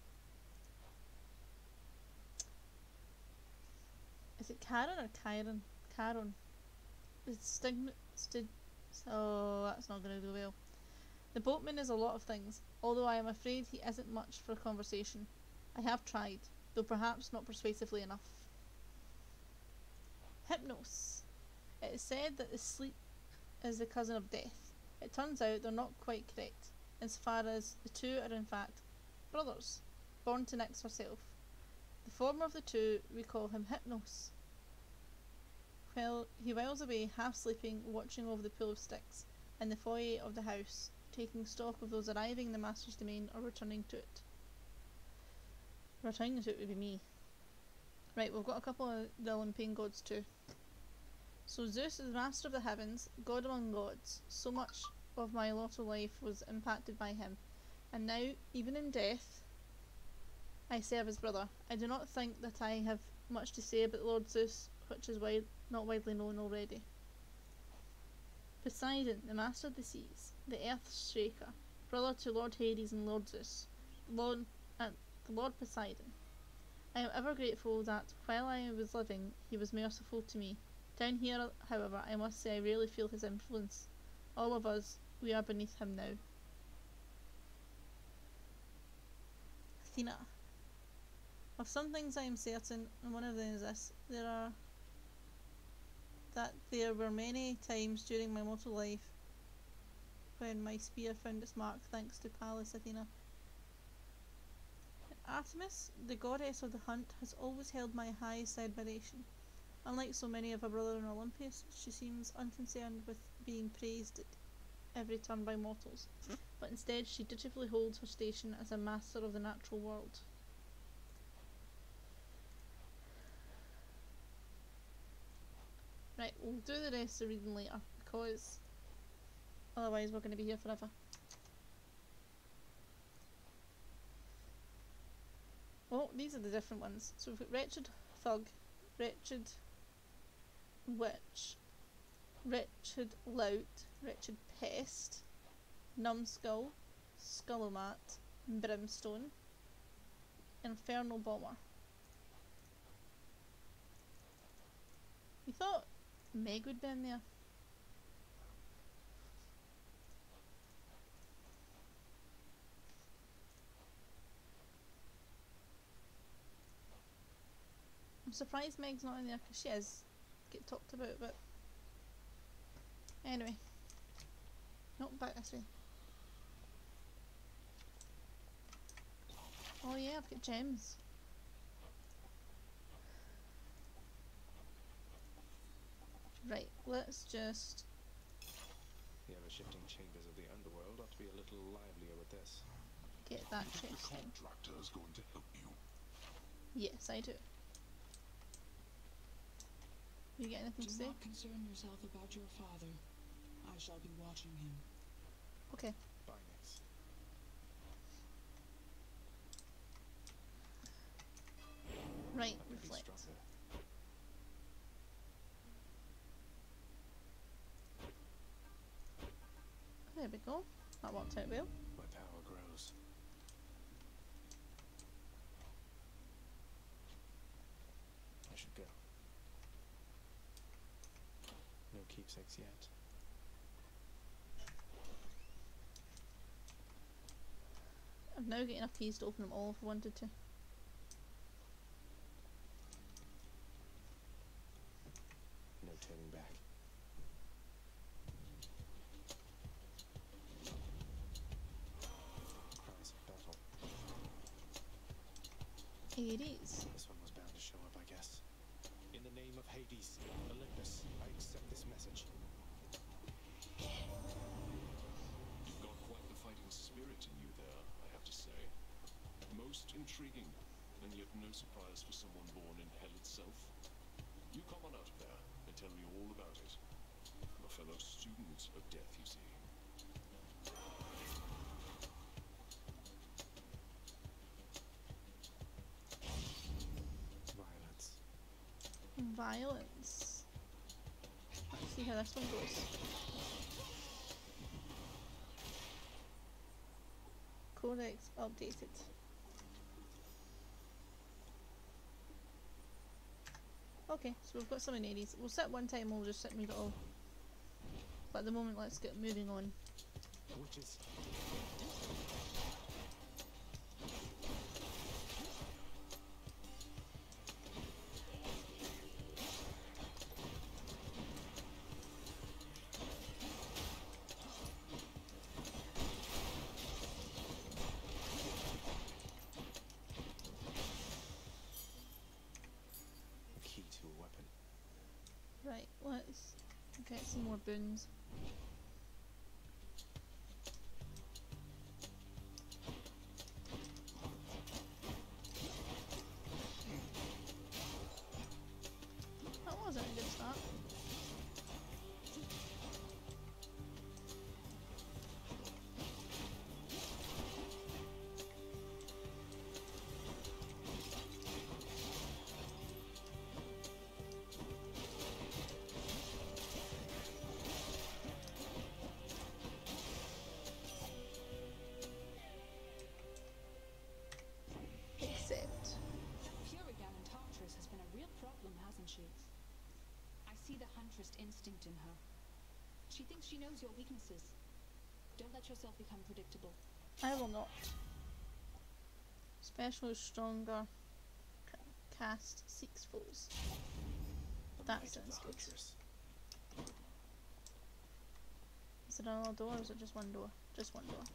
Is it Charon or Chiron? Charon. It's stigma. Sti oh, that's not going to go well. The boatman is a lot of things, although I am afraid he isn't much for a conversation. I have tried, though perhaps not persuasively enough. Hypnos. It is said that the sleep is the cousin of death. It turns out they're not quite correct, insofar as the two are in fact brothers, born to Nyx herself. The former of the two, we call him Hypnos. While he whiles away, half sleeping, watching over the pool of sticks in the foyer of the house, taking stock of those arriving in the master's domain or returning to it. Returning to it would be me. Right, we've got a couple of the Olympian gods too. So Zeus is the master of the heavens, god among gods. So much of my lot of life was impacted by him, and now, even in death, I serve his brother. I do not think that I have much to say about Lord Zeus, which is wide, not widely known already. Poseidon, the master of the seas, the earth's shaker, brother to Lord Hades and Lord Zeus, Lord, uh, Lord Poseidon. I am ever grateful that, while I was living, he was merciful to me. Down here, however, I must say I rarely feel his influence. All of us, we are beneath him now. Athena. Of some things I am certain, and one of them is this, there are that there were many times during my mortal life when my spear found its mark thanks to Pallas Athena. Artemis, the goddess of the hunt, has always held my highest admiration. Unlike so many of her brother in Olympus, she seems unconcerned with being praised at every turn by mortals, but instead she dutifully holds her station as a master of the natural world. Right, we'll do the rest of the reading later, because otherwise we're going to be here forever. Oh, these are the different ones. So we've got Wretched Thug, Wretched Witch, Wretched Lout, Wretched Pest, Numbskull, Skullomat, Brimstone, Infernal Bomber. We thought Meg would be in there. I'm surprised Meg's not in there because she is get talked about, but anyway, not back this way. I've got gems. Right, let's just... The ever-shifting chambers of the underworld ought to be a little livelier with this. get that The chest in. contractor is going to help you. Yes, I do. You get anything Do to say? not concern yourself about your father. I shall be watching him. Okay. Bye, Nix. Right, I could be reflect. stronger. There we go. That worked out well. My power grows. I should go. No keepsakes yet. I've now got enough keys to open them all if I wanted to. No turning back. Cries of battle. Hades. This one was bound to show up, I guess. In the name of Hades, Olympus, I accept this message. You've got quite the fighting spirit in you there, I have to say. Most intriguing, and yet no surprise for someone born in hell itself. You come on out of there and tell me all about it. I'm a fellow student of death, you see. Violence. Violence. Let's see how this one goes. Codex updated. Okay, so we've got some in Hades. We'll sit one time, we'll just sit and read it all. But at the moment, let's get moving on. Witches. A key to a weapon. Right, let's get some more boons. That wasn't a good start. Except. Furigan in Tartarus has been a real problem, hasn't she? I see the huntress instinct in her. She thinks she knows your weaknesses. Don't let yourself become predictable. I will not. Special is stronger. C cast six foes. The That might of sounds the good. Huntress. Is it another door or is it just one door? Just one door.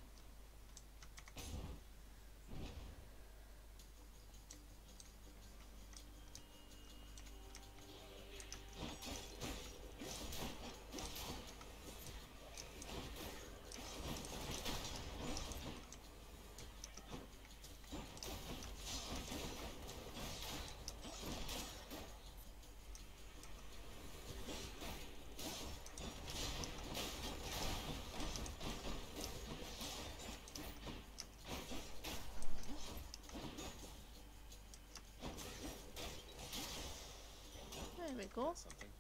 There we go. That's something.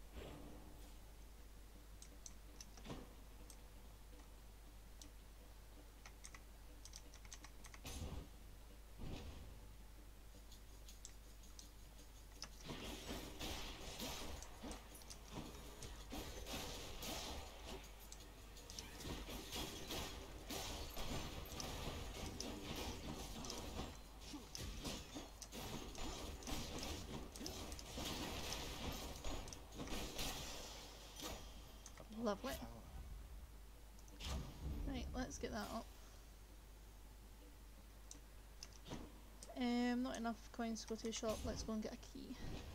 Lovely. Power. Right, let's get that up. Um, Not enough coins to go to the shop. Let's go and get a key.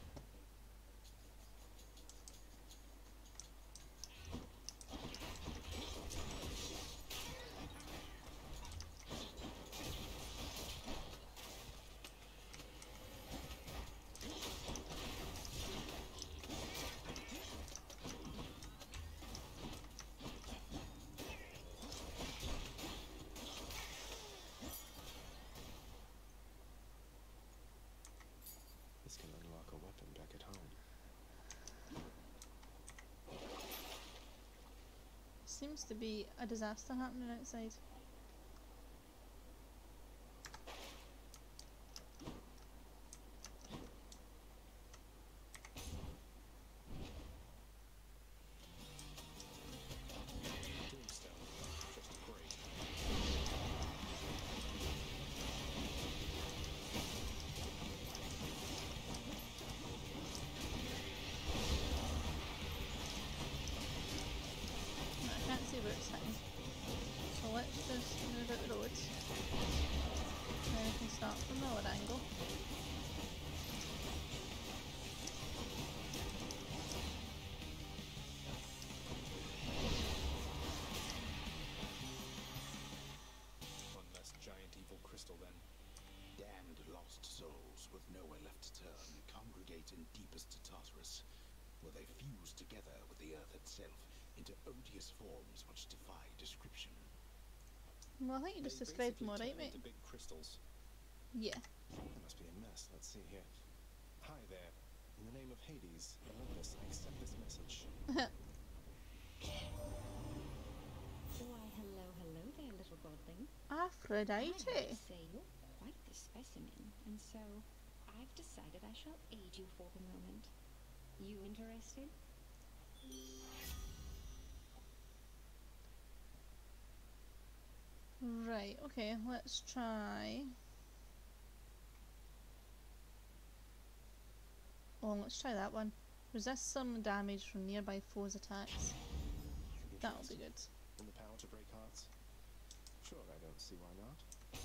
This can unlock a weapon back at home. Seems to be a disaster happening outside. Tombstone. Just great. No, I can't see where it's hitting. So let's just move out the road. Then we can start from the other angle. One less giant evil crystal then. Damned lost souls with nowhere left to turn congregate in deepest Tartarus, where they fuse together with the earth itself into odious forms which defy description. Well, I think you just They described them basically alright, turn mate. into big crystals. Yeah. There must be a mess. Let's see here. Hi there. In the name of Hades, Olympus, I accept this message. Why, hello, hello there, little godling. I Aphrodite. must say you're quite the specimen, and so I've decided I shall aid you for the moment. You interested? Right, okay, let's try. Oh, let's try that one. Resist some damage from nearby foes' attacks. That'll be good. And the power to break hearts? Sure, I don't see why not.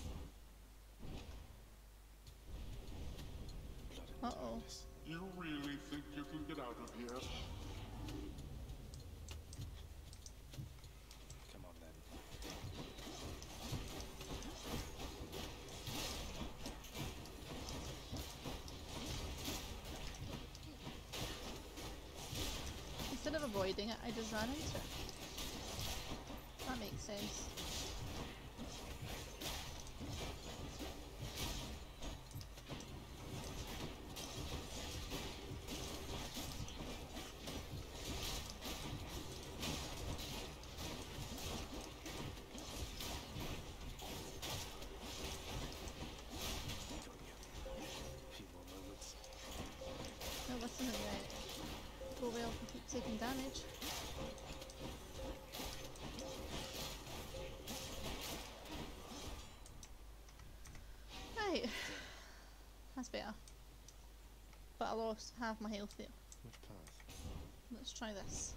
Blood and Uh-oh. darkness. You really think you can get out of here? Come on then. Instead of avoiding it, I just ran into it. That makes sense. Few more moments. No, this isn't right. Go well and keep taking damage. Right. That's better. But I lost half my health there. Which path? Let's try this.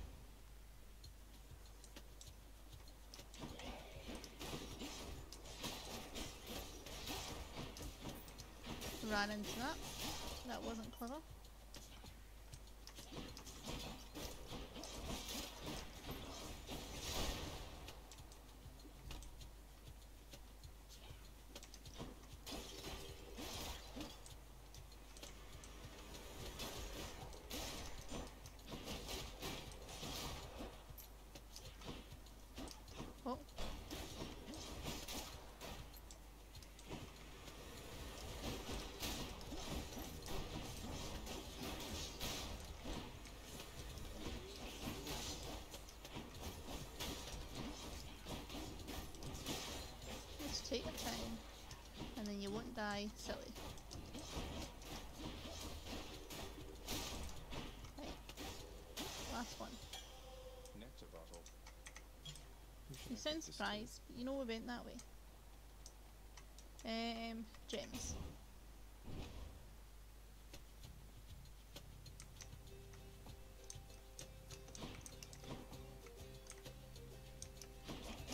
Ran into that. That wasn't clever. Oh. Just take your time, and then you won't die silly. Right. Last one. Nectar bottle. Who should You I sound give this to? surprised, but you know we went that way. Um, gems.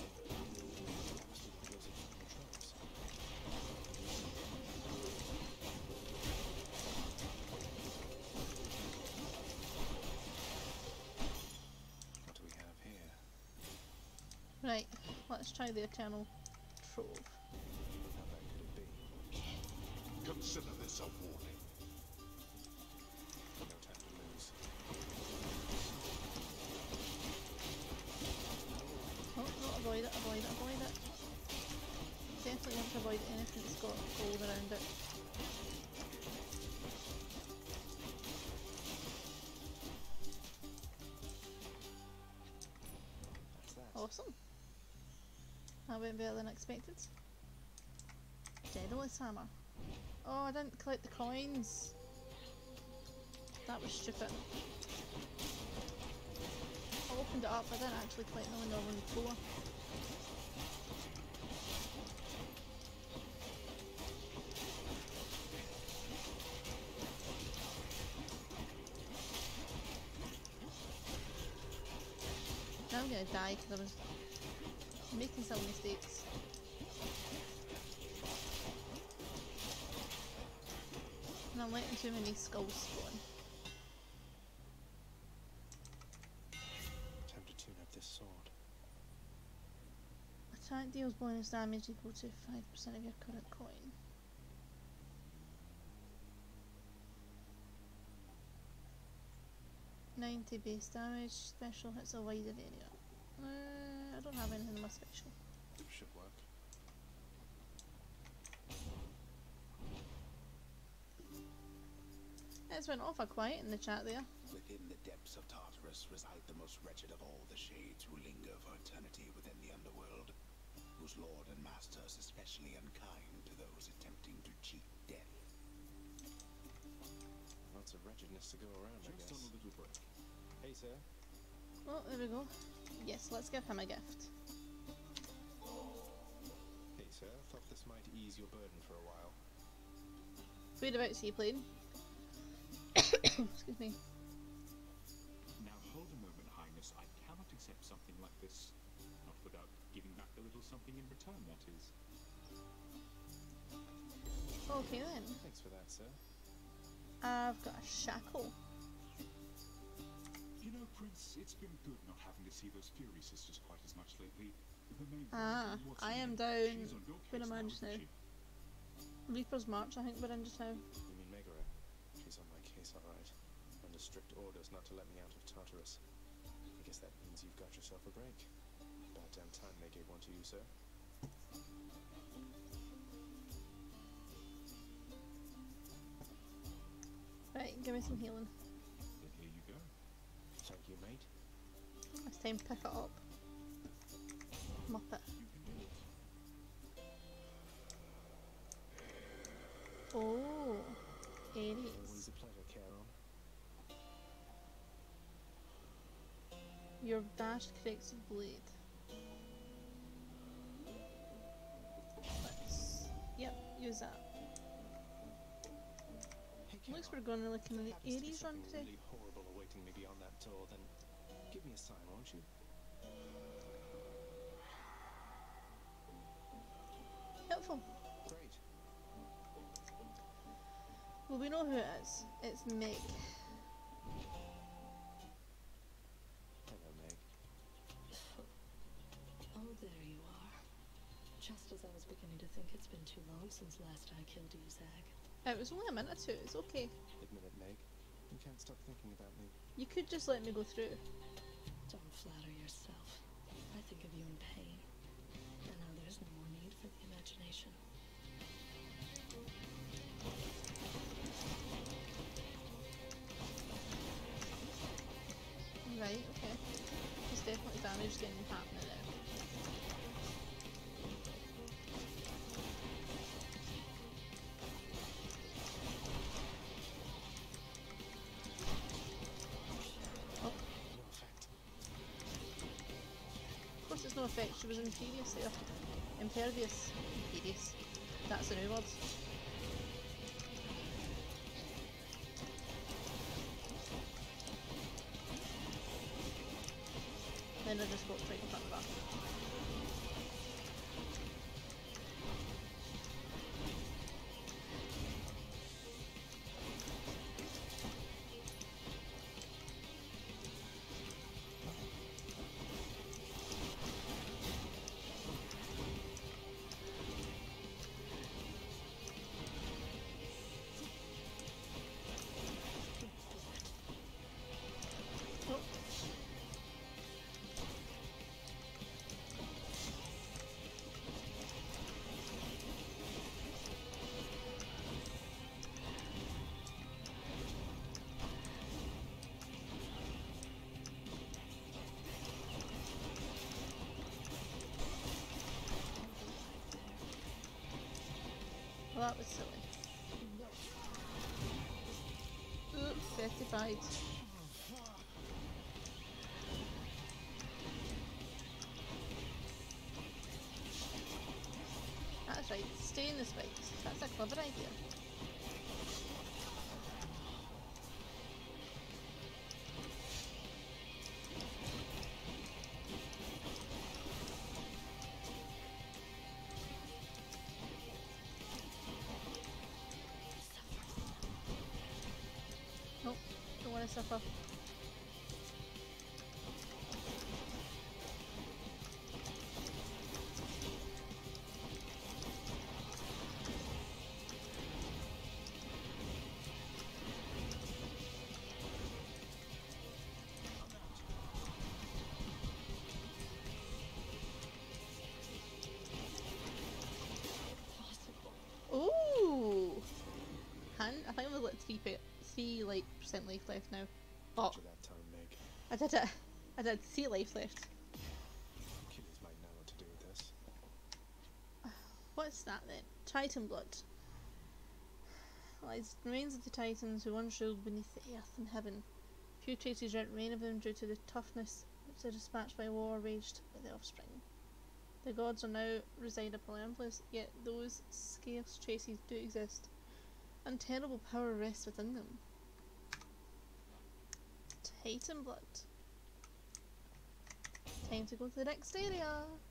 Those are the controls. Let's try the Eternal Trove. How bad could it be? Consider this a warning. No time to lose. Oh, no, avoid it, avoid it, avoid it. Definitely have to avoid anything that's got gold around it. That's that. Awesome. That went better than expected. Daedalus hammer. Oh, I didn't collect the coins. That was stupid. I opened it up, I didn't actually collect them when they were on the floor. Now I'm gonna die because I was making some mistakes. And I'm letting too many skulls spawn. Time to tune up this sword. Attack deals bonus damage equal to five percent of your current coin. ninety base damage, special hits a wider area. Uh, I don't have anything in my special. Should work. It's went awful quiet in the chat there. Within the depths of Tartarus reside the most wretched of all the shades who linger for eternity within the underworld, whose lord and master is especially unkind to those attempting to cheat death. Lots of wretchedness to go around, I Just guess. on a little break. Hey, sir. Oh, there we go. Yes, let's give him a gift. Hey, sir. Thought this might ease your burden for a while. Whereabouts are you playing? Excuse me. Now hold a moment, Highness. I cannot accept something like this. Not without giving back a little something in return, that is. Okay then. Thanks for that, sir. I've got a shackle. You know, Prince, it's been good not having to see those Fury sisters quite as much lately. The main Ah, one, what's I her am name? down. She's on your Where case am I now, just isn't now? she? Reaper's March, I think we're in just now. You mean Megara? She's on my case, all right. Under strict orders not to let me out of Tartarus. I guess that means you've got yourself a break. About damn time they gave one to you, sir. Right, give me some healing. Then here you go. Thank you, mate. It's time to pick it up. Muppet. You can do it. Oh, Aries. Always a pleasure, Charon. Your dash corrects blade. Let's, yep, use that. Hey, Looks Charon, we're going to look in if the there happens to be Aries run something today. really horrible awaiting me beyond that door, then give me a sign, won't you? Helpful. Great. Well, we know who it is. It's Meg. Hello, Meg. Oh, there you are. Just as I was beginning to think it's been too long since last I killed you, Zag. It was only a minute or two, it's okay. Admit it, Meg. You can't stop thinking about me. You could just let me go through. Don't flatter yourself. I think of you in pain. And now there's no more need for the imagination. Right, okay. There's definitely damage getting happening there. Oh, No effect. of course it's no effect, she was imperious there. Impervious. Imperious. That's the new word. Then I just walked right in front of her. Well, that was silly. Oops, thirty-five. That's right, stay in the spikes. That's a clever idea. Nope, don't want to suffer. Ooh! Han, I think we've got three, pe three like percent life left now. Oh, After that time, Meg. I did it. I did three life left. Killers might know what to do with this. What's that then? Titan blood. Lies remains of the Titans who once ruled beneath the earth and heaven. Few traces yet remain of them due to the toughness which they dispatched by war waged by the offspring. The gods are now reside upon Olympus, yet those scarce traces do exist, and terrible power rests within them. Titan blood. Time to go to the next area.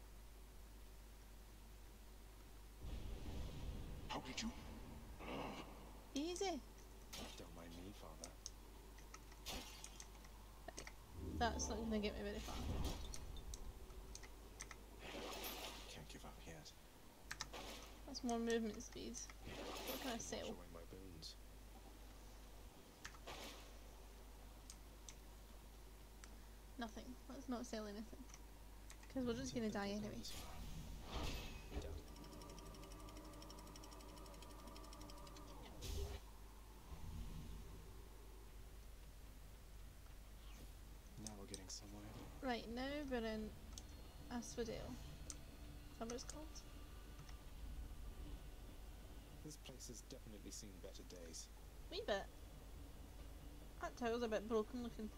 How did you? Easy. Don't mind me, Father. That's not going to get me very far. Can't give up yet. That's more movement speed. What can I sell? Enjoying my boons. Nothing. Let's not sell anything. Because we're just going to die anyway. Done. Now we're getting somewhere. Right, now we're in Asphodel. Is that what it's called? This place has definitely seen better days. Wee bit. That tower's a bit broken looking.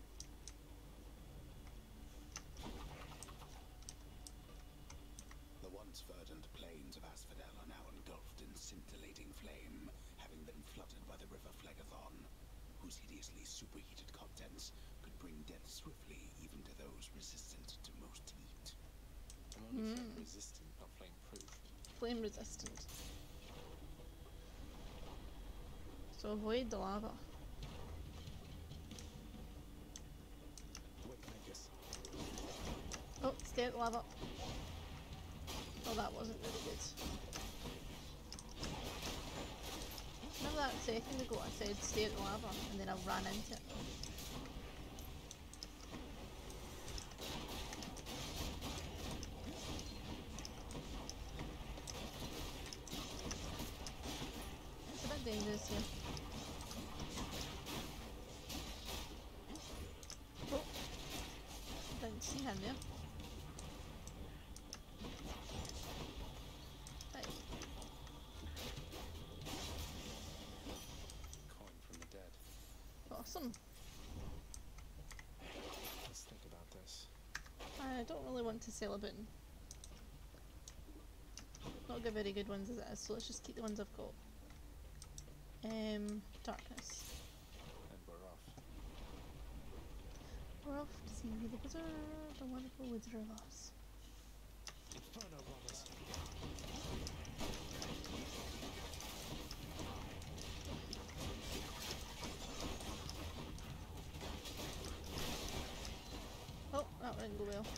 The once verdant plains of Asphodel are now engulfed in scintillating flame, having been flooded by the river Phlegethon, whose hideously superheated contents could bring death swiftly even to those resistant to most heat. I'm only Mm. flame resistant, not flame proof. Flame resistant. So avoid the lava. Wait, Magus. Oh, stay at the lava. Oh, that wasn't really good. Remember that second ago I said stay at the lava and then I ran into it? It's a bit dangerous here. Oh, didn't see him there. Right. Coin from the dead. Awesome. Let's think about this. I don't really want to sell a boon. Not got very good ones as it is, so let's just keep the ones I've got. Um, darkness. And we're off. We're off to see the wizard, the wonderful Wizard of Oz. Inferno robbers. Oh, that didn't go well.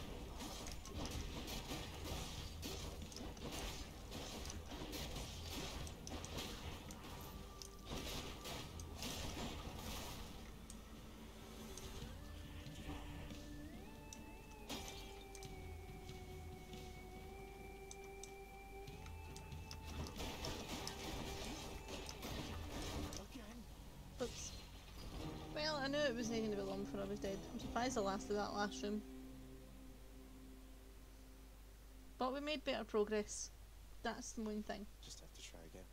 Oops. Well, I knew it was needing to be long before I was dead. I'm surprised I lasted that last room. But we made better progress. That's the main thing. Just have to try again.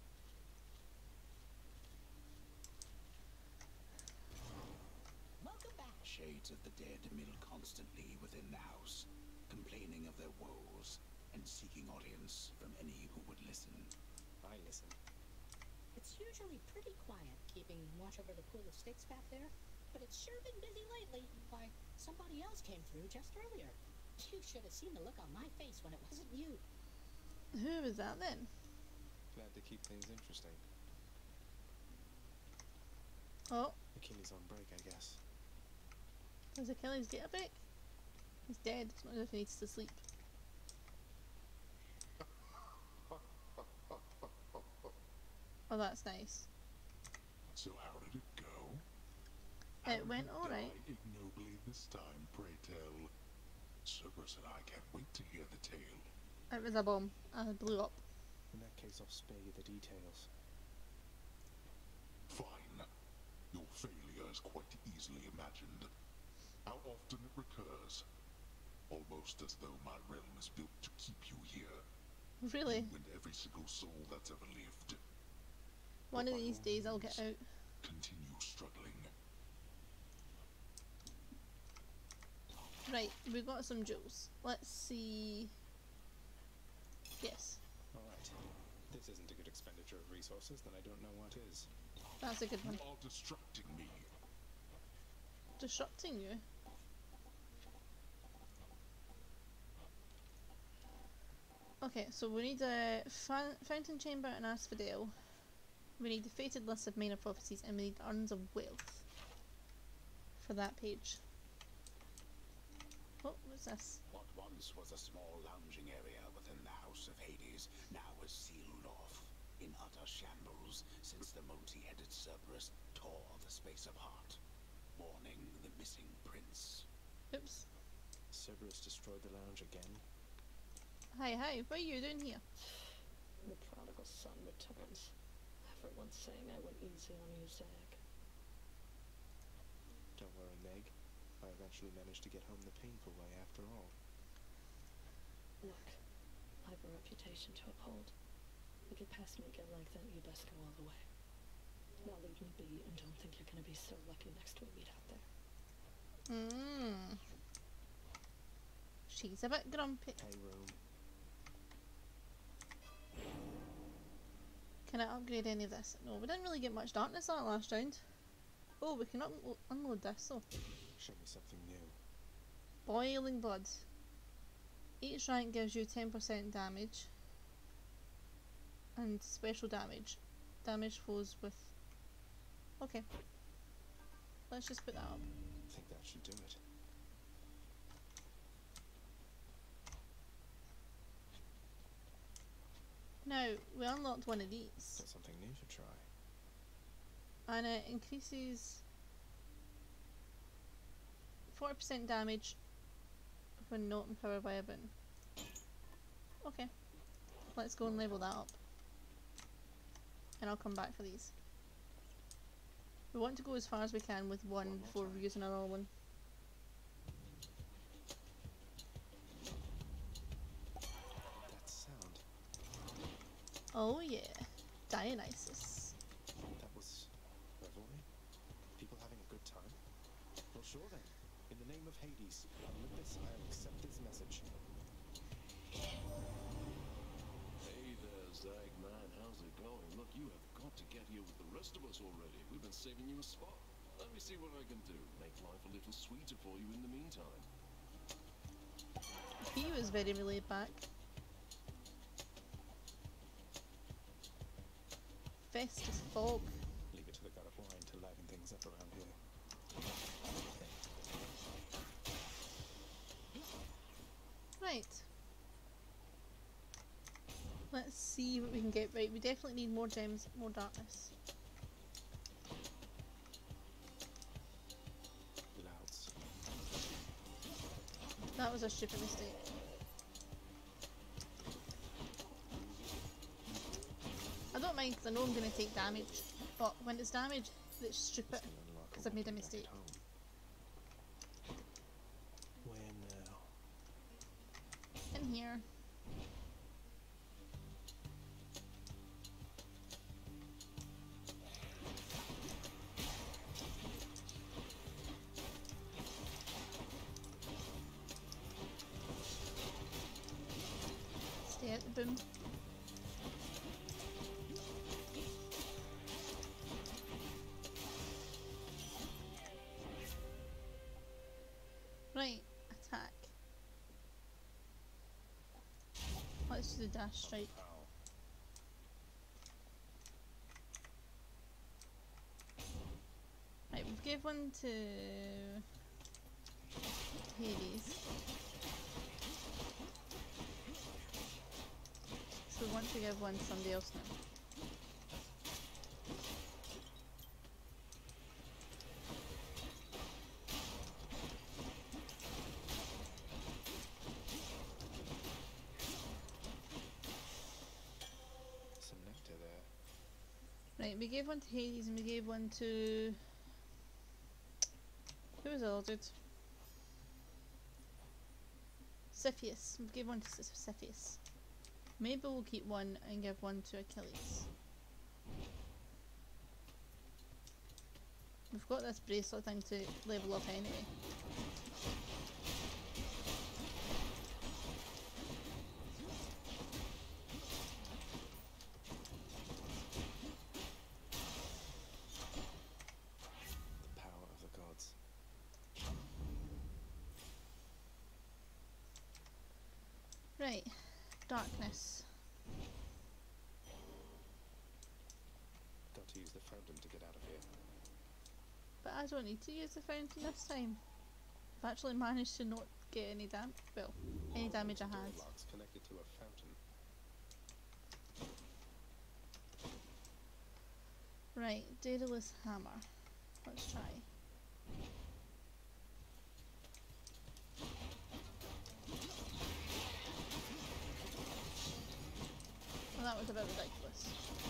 Welcome back. Shades of the dead mill constantly within the house, complaining of their woes and seeking audience from any who would listen. I listen. It's usually pretty quiet, keeping watch over the pool of sticks back there. But it's sure been busy lately. Why, somebody else came through just earlier. You should have seen the look on my face when it wasn't you. Who was that then? Glad to keep things interesting. Oh, Achilles on break, I guess. does Achilles get a break? He's dead. It's not as if he needs to sleep. Oh, that's nice. So how did it go? It How went did all you right. die ignobly this time, pray tell. Cerberus and I can't wait to hear the tale. It was a bomb. And it blew up. In that case, I'll spare you the details. Fine. Your failure is quite easily imagined. How often it recurs. Almost as though my realm is built to keep you here. Really? You and every single soul that's ever lived. One of by these all days I'll means. get out. Continue struggling. Right, we've got some jewels. Let's see. Yes, Alright. This isn't a good expenditure of resources, then I don't know what is. that's a good one. You are distracting me. Disrupting you. Okay, so we need a fa fountain chamber and asphodel. We need the fated list of minor prophecies, and we need urns of wealth for that page. Oh, what's this? What once was a small lounging area within the House of Hades now is sealed off, in utter shambles, since the multi-headed Cerberus tore the space apart, warning the missing prince. Oops. Cerberus destroyed the lounge again. Hi, hi, what are you doing here? The prodigal son returns. Everyone's saying I went easy on you, Zag. Don't worry, Meg. I eventually managed to get home the painful way after all. Look, I have a reputation to uphold. If you pass me again like that, you best go all the way. Now leave me be and don't think you're gonna be so lucky next we meet out there. Mmm. She's a bit grumpy. Hey, room. Can I upgrade any of this? No, we didn't really get much darkness on it last round. Oh, we can unlo unload this though. Show me something new. Boiling blood. Each rank gives you ten percent damage. And special damage. Damage flows with... Okay. Let's just put that up. I think that should do it. Now, we unlocked one of these. Got something new to try. And it increases forty percent damage when not empowered by a boon. Okay. Let's go and level that up. And I'll come back for these. We want to go as far as we can with one, One more before time. we use another one. That sound. Oh yeah. Dionysus. That was revelry? People having a good time? Well, sure then. In the name of Hades, Olympus, I'll accept this message. Hey there, Zag man, how's it going? Look, you have got to get here with the rest of us already. We've been saving you a spot. Let me see what I can do. Make life a little sweeter for you in the meantime. He was very laid back. Festus fog. Leave it to the god of wine to liven things up around here. Right. Let's see what we can get right. We definitely need more gems, more darkness. Louds. That was a stupid mistake. I don't mind because I know I'm going to take damage, but when it's damage, it's stupid. This can unlock a Because I've made a weapon back mistake. at home. Where now? In here. the dash strike. Ow. Right, we've gave one to Hades. So we want to give one to somebody else now. Some nectar there. Right, we gave one to Hades and we gave one to... Who was the other dude? Cepheus. We gave one to Ceph- Cepheus. Maybe we'll keep one and give one to Achilles. We've got this bracelet thing to level up anyway. The power of the gods. Right, darkness. Got to use the fountain to get out of here. But I don't need to use the fountain this time. I've actually managed to not get any dam- well, any damage I had. Door locks connected to a fountain. Right, Daedalus hammer. Let's try. Well, that was a bit ridiculous.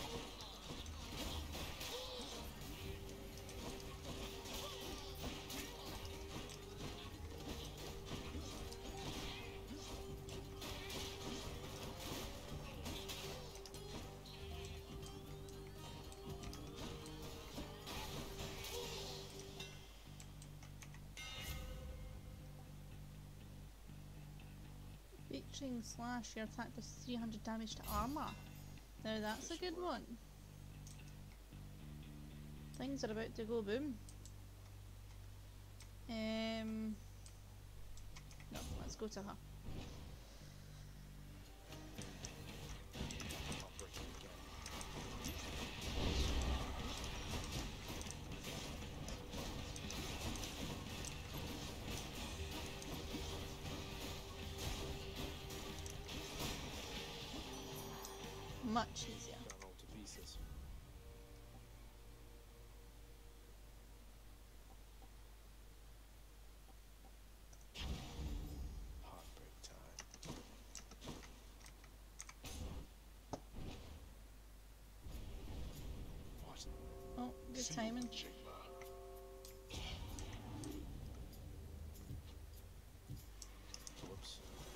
Reaching slash, your attack does three hundred damage to armor. Now that's a good one. Things are about to go boom. Um, no, let's go to her. Operating again. Much easier. Gone all to pieces. Heartbreak time. What? Oh, good timing. Whoops.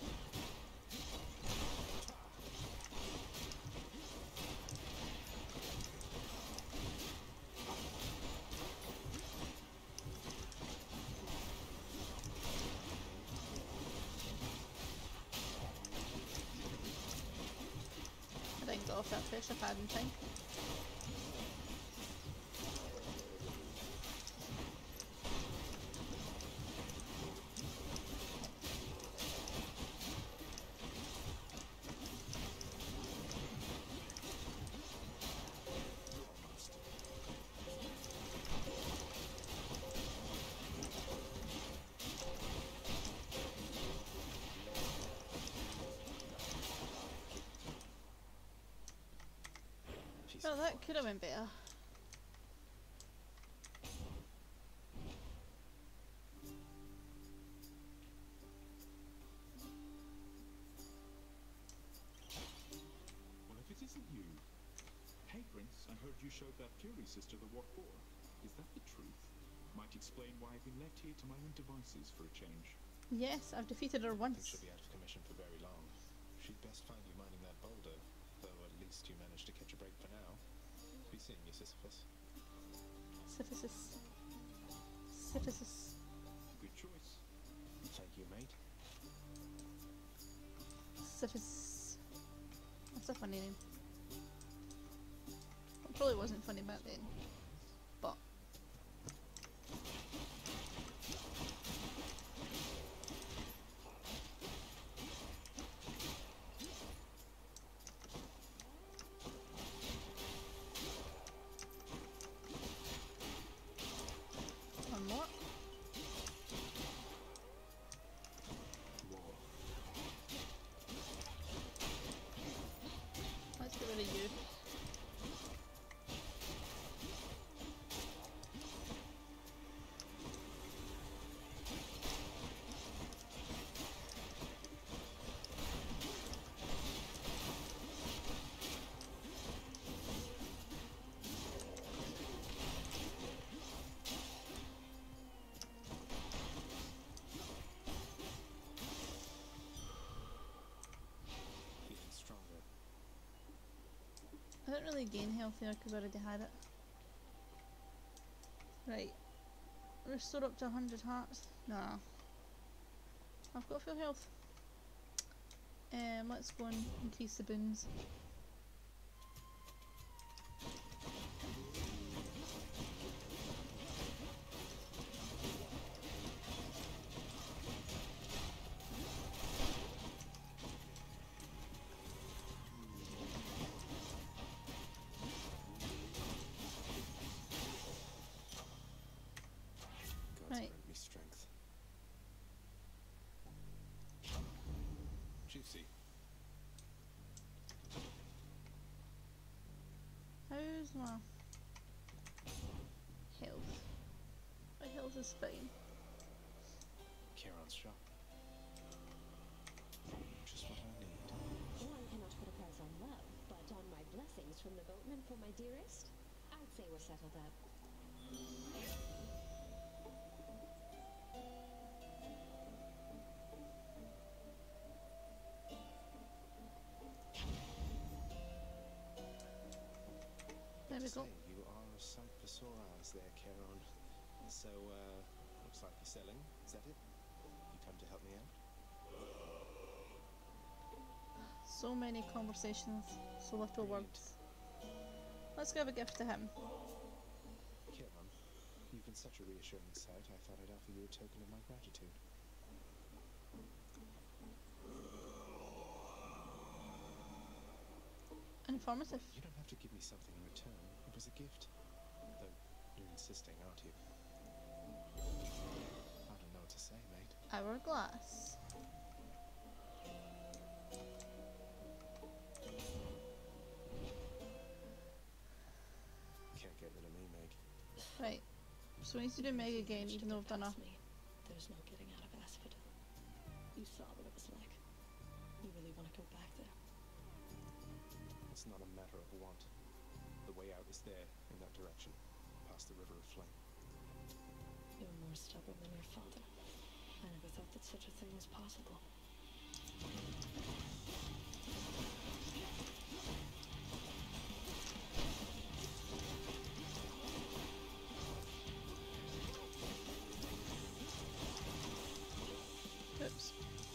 I think got off that pressure pad in time. Piece Well, of that wood. could have been better. Well, if it isn't you. Hey, Prince, I heard you showed that Fury sister the what for. Is that the truth? Might explain why I've been left here to my own devices for a change. Yes, I've defeated her I think once. she'll be out of commission for very long. She'd best find you mining that boulder, though at least you managed to catch a break for now. Be seeing you, Sisyphus. Syphilis. Syphilis. Good choice. Thank you, mate. Syphilis. That's a funny name. It probably wasn't funny back then. But I didn't really gain health there because I already had it. Right. Restore up to one hundred hearts. Nah. I've got full health. Um, let's go and increase the boons. Gods Right. grant me strength. Juicy. How's my health? My health is fine. Charon's shop. Just what I need. One cannot put a price on love, but on my blessings from the boatman for my dearest, I'd say we're settled up. There we Say, go. you are a sight for sore eyes there, Charon. So, uh, looks like you're selling. Is that it? You come to help me out? So many conversations, so little words. Let's give a gift to him. Charon, you've been such a reassuring sight, I thought I'd offer you a token of my gratitude. Informative. You don't have to give me something in return. It was a gift. Though, you're insisting, aren't you? I don't know what to say, mate. Hourglass. Can't get rid of me, Meg. Right. So we need to do Meg again, even though I've done a... Me. There's no getting out of Asphodel. You saw what it was like. You really want to go back there? It's not a matter of want. The way out is there, in that direction, past the River of Flame. You're more stubborn than your father. I never thought that such a thing was possible. Oops.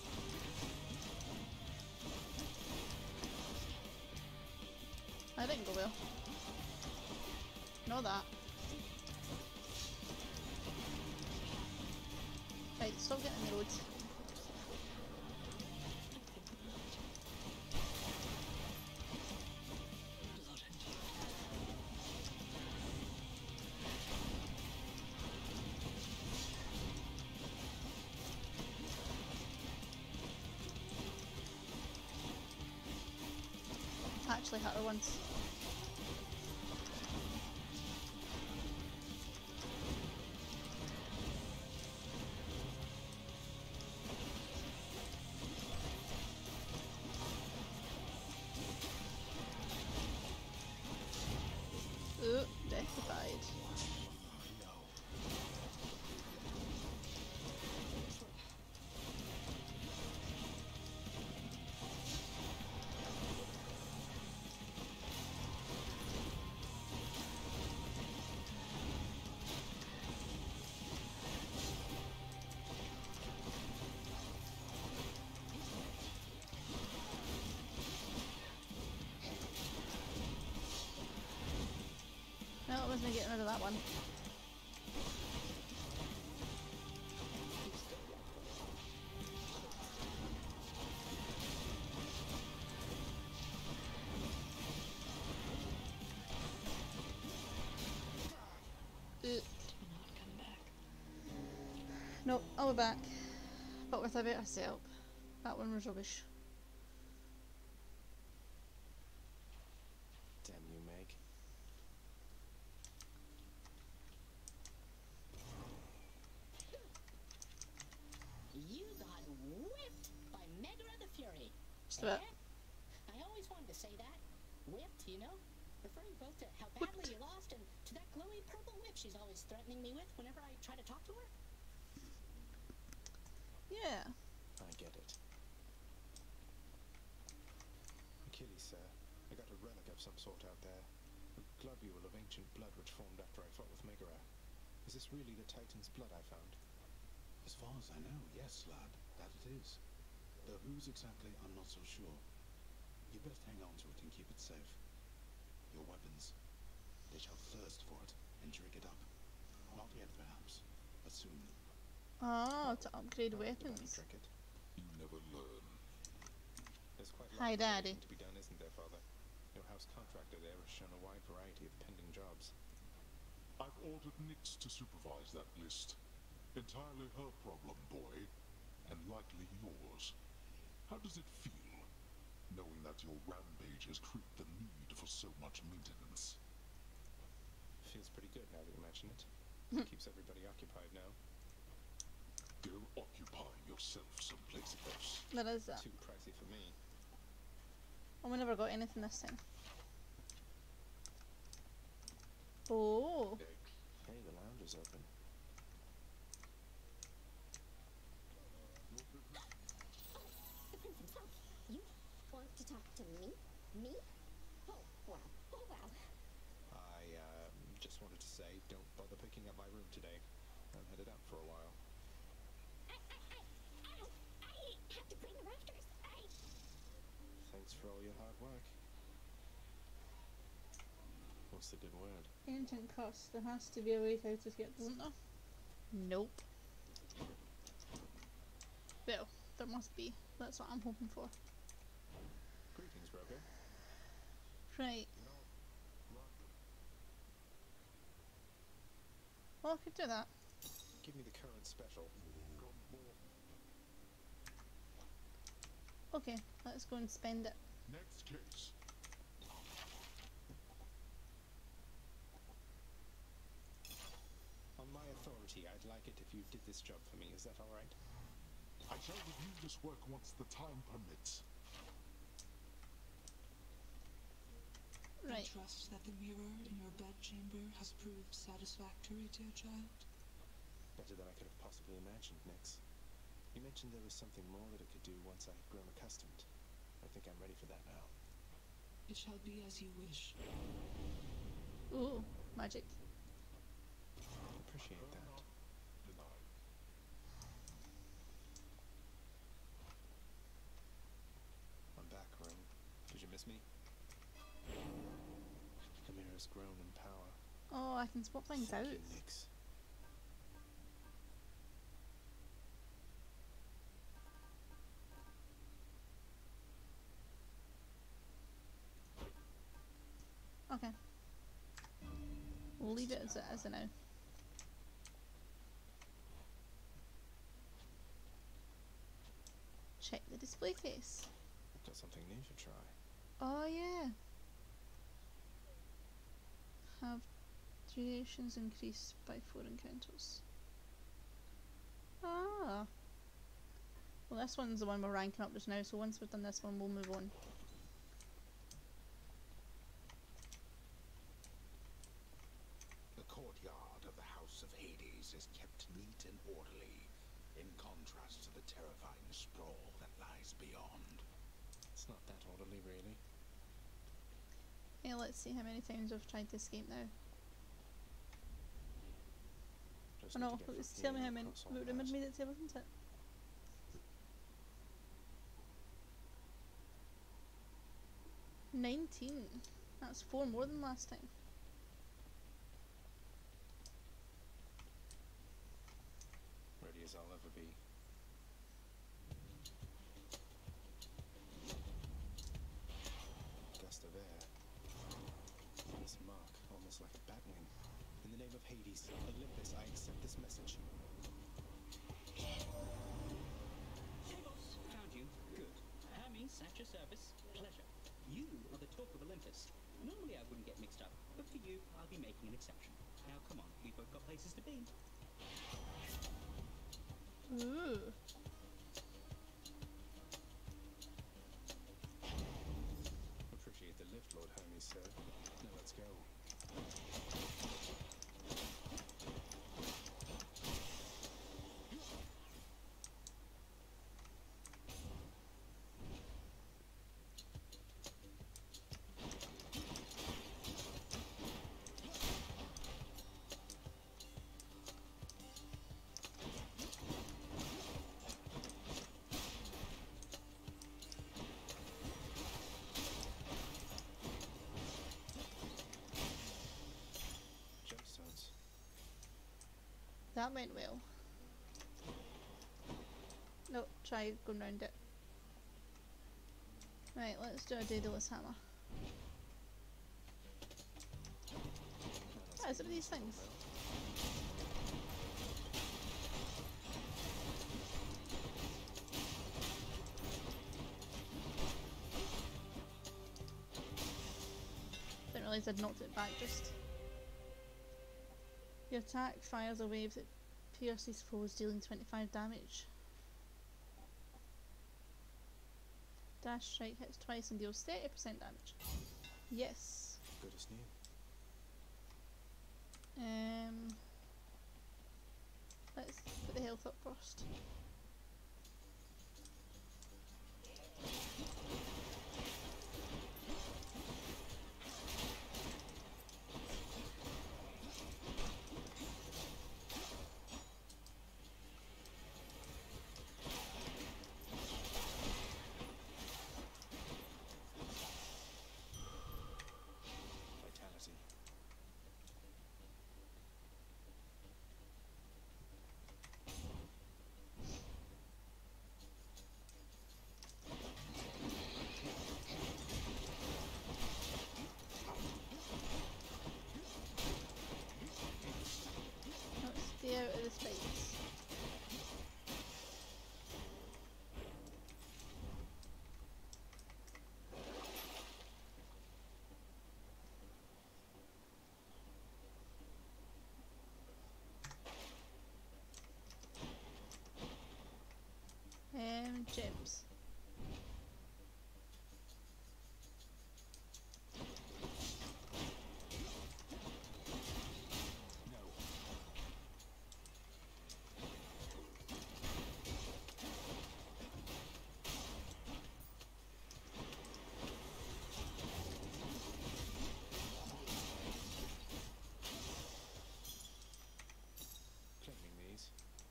That didn't go well. Know that. Right, stop getting in the road. Actually hit her once. Ooh, deathified. No, it wasn't getting rid of that one. Ooh. Do not come back. Nope, I'll be back. But with a better setup. That one was rubbish. Damn you, Meg. You got whipped by Megra the Fury. Just about. Eh? I always wanted to say that. Whipped, you know? Referring both to how Whipped. badly you lost and to that glowy purple whip she's always threatening me with whenever I try to talk to her. Yeah. I get it. Achilles, sir. I got a relic of some sort out there. A globule of ancient blood which formed after I fought with Megara. Is this really the Titan's blood I found? As far as I know, yes, lad, that it is. Though whose exactly, I'm not so sure. You best hang on to it and keep it safe. Your weapons, they shall thirst for it and drink it up. Not yet, perhaps, but soon. Oh, to upgrade How would the weapons. body drink it? You never learn. There's quite a Hi, lot of Daddy. renovation to be done, isn't there, Father? Your house contractor there has shown a wide variety of pending jobs. I've ordered Nyx to supervise that list. Entirely her problem, boy, and likely yours. How does it feel, knowing that your rampage has created the need for so much maintenance? Feels pretty good now that you mention it. Keeps everybody occupied now. Go occupy yourself someplace else. There is that. Too pricey for me. Oh, we never got anything this time. Oh, Hey, the lounge is open. The prince himself. You want to talk to me? Me? Oh, wow. Oh, wow. I um, just wanted to say, don't bother picking up my room today. I'm headed out for a while. I, I, I, ow! I have to clean the rafters. I... Thanks for all your hard work. What's the good word? ancient curse. There has to be a way out of here, doesn't there? Nope. Well, there must be. That's what I'm hoping for. Greetings, Rogo. Right. Well, I could do that. Give me the current special. Okay, let's go and spend it. Next case. On my authority, I'd like it if you did this job for me. Is that all right? I shall review this work once the time permits. I Right. trust that the mirror in your bedchamber has proved satisfactory, dear child. Better than I could have possibly imagined, Nyx. You mentioned there was something more that it could do once I had grown accustomed. I think I'm ready for that now. It shall be as you wish. Ooh, magic. Appreciate that. Denied. I'm back, Ring. Did you miss me? The mirror's grown in power. Oh, I can swap things Thank out. you, Nyx. Okay. We'll leave it as it is now. Check the display case. Got something new to try. Oh yeah. Have durations increased by four encounters. Ah. Well, this one's the one we're ranking up just now, so once we've done this one, we'll move on. The courtyard of the House of Hades is kept neat and orderly, in contrast to the terrifying sprawl that lies beyond. It's not that orderly, really. Yeah, let's see how many times we've tried to escape now. Just Oh need no, to get it was from tell me here how many. across all It would that. have made it tell, wasn't it? Nineteen. That's four more than last time. Ready as I'll ever be. Gust of air. This mark, almost like a bat wing. In the name of Hades, Olympus, I accept this message. Hey boss, found you. Good. Hermes, at your service. Pleasure. You are the talk of Olympus. Normally I wouldn't get mixed up, but for you, I'll be making an exception. Now come on, we've both got places to be. Ooh. Appreciate the lift, Lord Hermes, sir. Now let's go. that went well. No, try going round it. Right, let's do a Daedalus hammer. What is it with these things? Didn't realise I'd knocked it back just. Your attack fires a wave that pierces foes, dealing twenty-five damage. Dash strike hits twice and deals thirty percent damage. Yes. Good as new. Um, let's put the health up first. Vitality. Let's stay out of the space. Um, gems. Claiming these.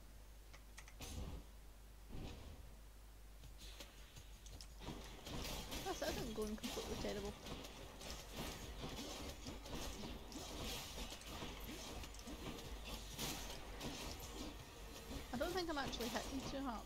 That's, that isn't going completely terrible. I don't think I'm actually hitting too hard.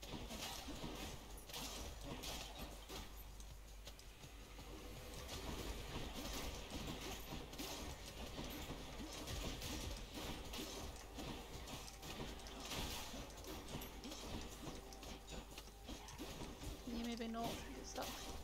Can you maybe not get stuck?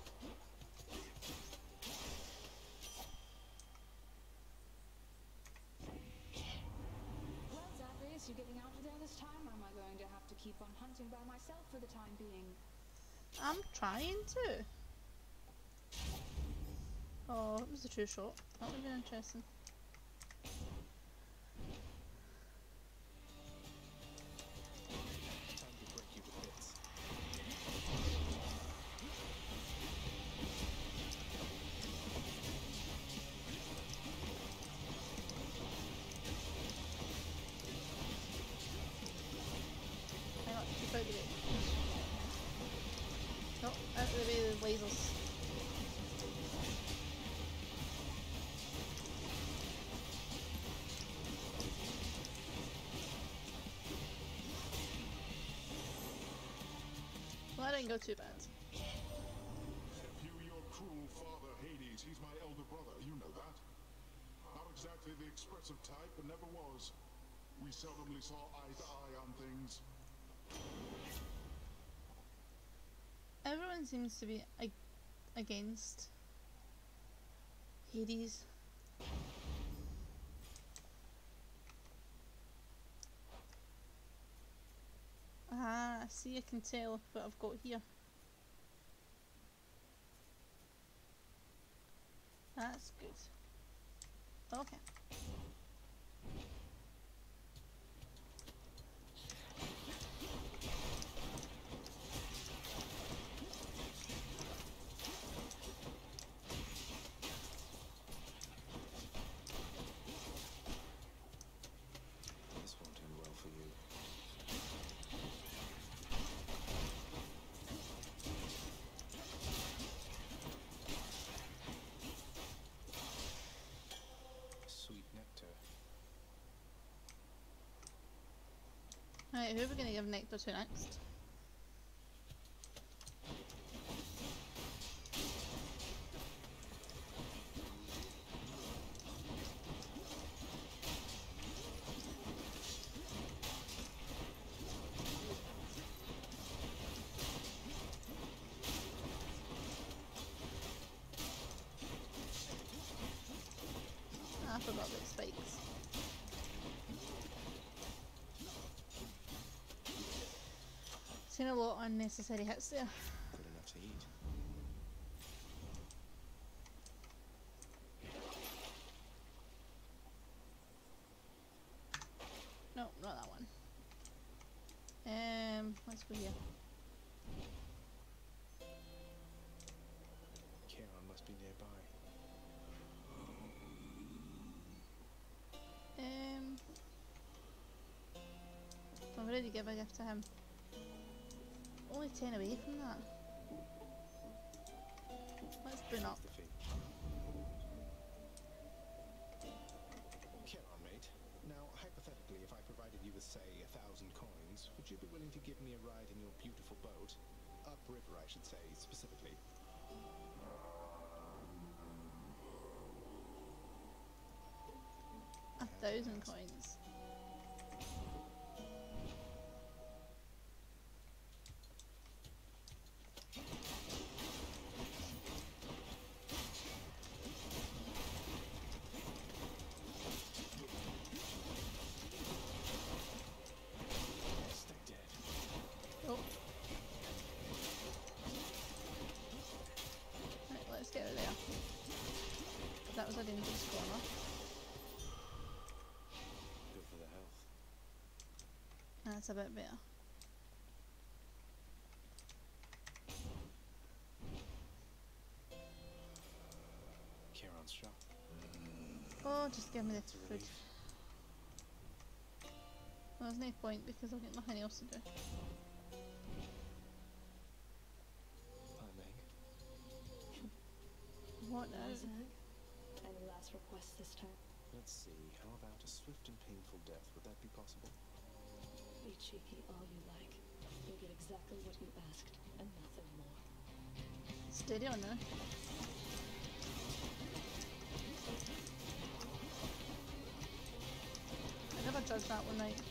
Well, Zagreus, you getting out of there this time, or am I going to have to keep on hunting by myself for the time being? I'm trying to. Oh, it was a true shot. That would have been interesting. Time to break you to bits. Hang on, keep out of the way. No, out of the way of the lasers. Well, that didn't go too bad. You, your cruel father, Hades, he's my elder brother, you know that. Not exactly the expressive type, but never was. We seldomly saw eye to eye on things. Everyone seems to be ag against Hades. Ah, I see, I can tell what I've got here. That's good. Okay. This won't end well for you. Sweet nectar. Right, who are we going to give nectar to next? I forgot about spikes. Seen a lot of unnecessary hits there. Good enough to eat. No, not that one. Um, let's go here. Charon must be nearby. Um, I've already given a gift to him. Only ten away from that. Let's boon up. The fee. Charon, mate. Now, hypothetically, if I provided you with, say, a thousand coins, would you be willing to give me a ride in your beautiful boat? Upriver, I should say, specifically. A thousand coins. Stay dead. Oh. Right, let's get out of there. That was a dangerous corner. Good for the health. That's a bit better. Charon's shop. Oh, just give me the It's a food. relief. Well, there's no point because I've got nothing else to do. Hi, Meg. What now? Zag, any last requests this time? Let's see, how about a swift and painful death? Would that be possible? Be cheeky all you like. You'll get exactly what you asked, and nothing more. Steady on now. I never judged that one right.